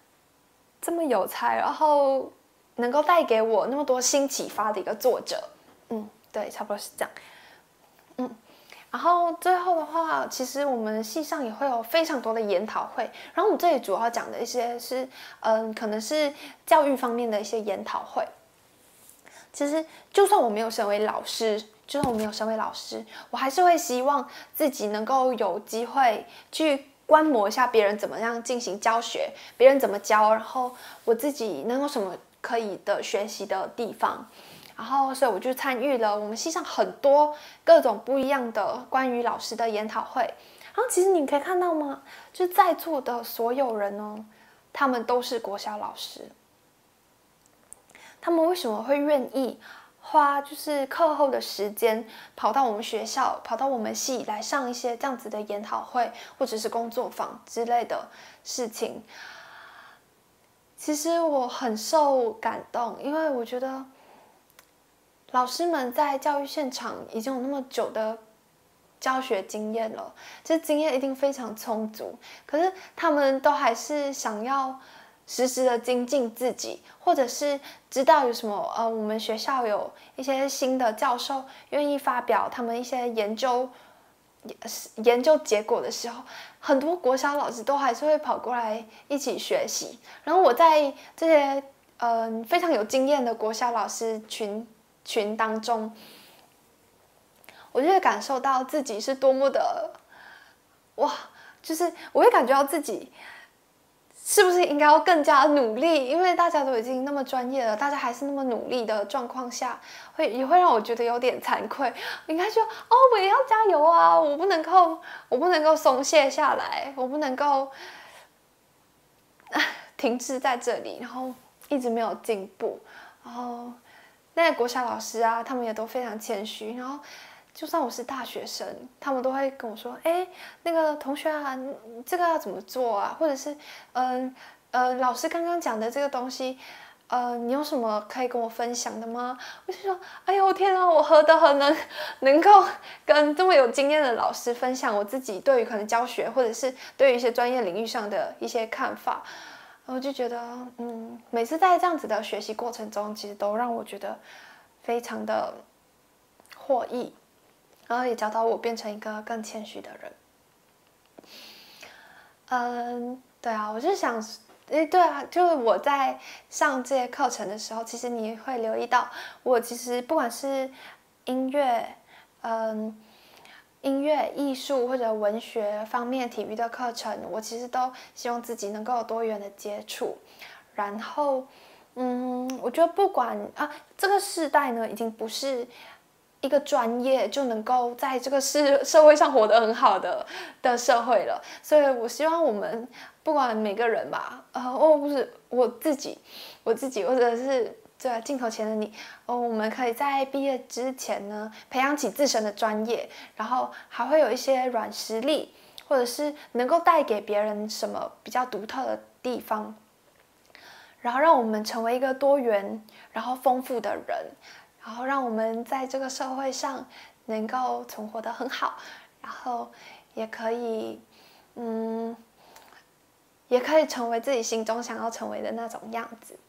能够带给我那么多新启发的一个作者。对，差不多是这样。然后最后的话，其实我们系上也会有非常多的研讨会，然后我们这里主要讲的一些是，可能是教育方面的一些研讨会。其实就算我没有身为老师，我还是会希望自己能够有机会去观摩一下别人怎么样进行教学，别人怎么教，然后我自己能有什么可以的学习的地方。然后，所以我就参与了我们系上很多各种不一样的关于老师的研讨会。然后，其实你可以看到吗？就在座的所有人呢，他们都是国小老师。他们为什么会愿意花就是课后的时间跑到我们学校、跑到我们系来上一些这样子的研讨会或者是工作坊之类的事情？其实我很受感动，因为我觉得老师们在教育现场已经有那么久的教学经验了，这经验一定非常充足。可是他们都还是想要时时的精进自己，或者是知道有什么我们学校有一些新的教授愿意发表他们一些研究结果的时候，很多国小老师都还是会跑过来一起学习。然后我在这些非常有经验的国小老师群当中，我就会感受到自己是多么的就是我会感觉到自己是不是应该要更加努力，因为大家都已经那么专业了，大家还是那么努力的状况下，也会让我觉得有点惭愧。应该说我也要加油啊，我不能够松懈下来，我不能够停滞在这里，然后一直没有进步。然后那个国小老师啊，他们也都非常谦虚，然后就算我是大学生，他们都会跟我说：“那个同学啊，这个要怎么做啊？或者是老师刚刚讲的这个东西，你有什么可以跟我分享的吗？”我就说：“哎呦天啊，我何德何能够跟这么有经验的老师分享我自己对于可能教学或者是对于一些专业领域上的一些看法。”我就觉得，每次在这样子的学习过程中，其实都让我觉得非常的获益。 然后也教导我变成一个更谦虚的人。对啊，我就想，对啊，就是我在上这些课程的时候，其实你会留意到，我其实不管是音乐，音乐、艺术或者文学方面、体育的课程，我其实都希望自己能够有多元的接触。然后，我觉得不管这个时代呢，已经不是一个专业就能够在这个社会上活得很好的社会了。所以我希望我们不管每个人吧，不是我自己，或者是对镜头前的你，我们可以在毕业之前呢，培养起自身的专业，然后还会有一些软实力，或者是能够带给别人什么比较独特的地方，然后让我们成为一个多元然后丰富的人，然后让我们在这个社会上能够存活得很好，然后也可以，也可以成为自己心中想要成为的那种样子。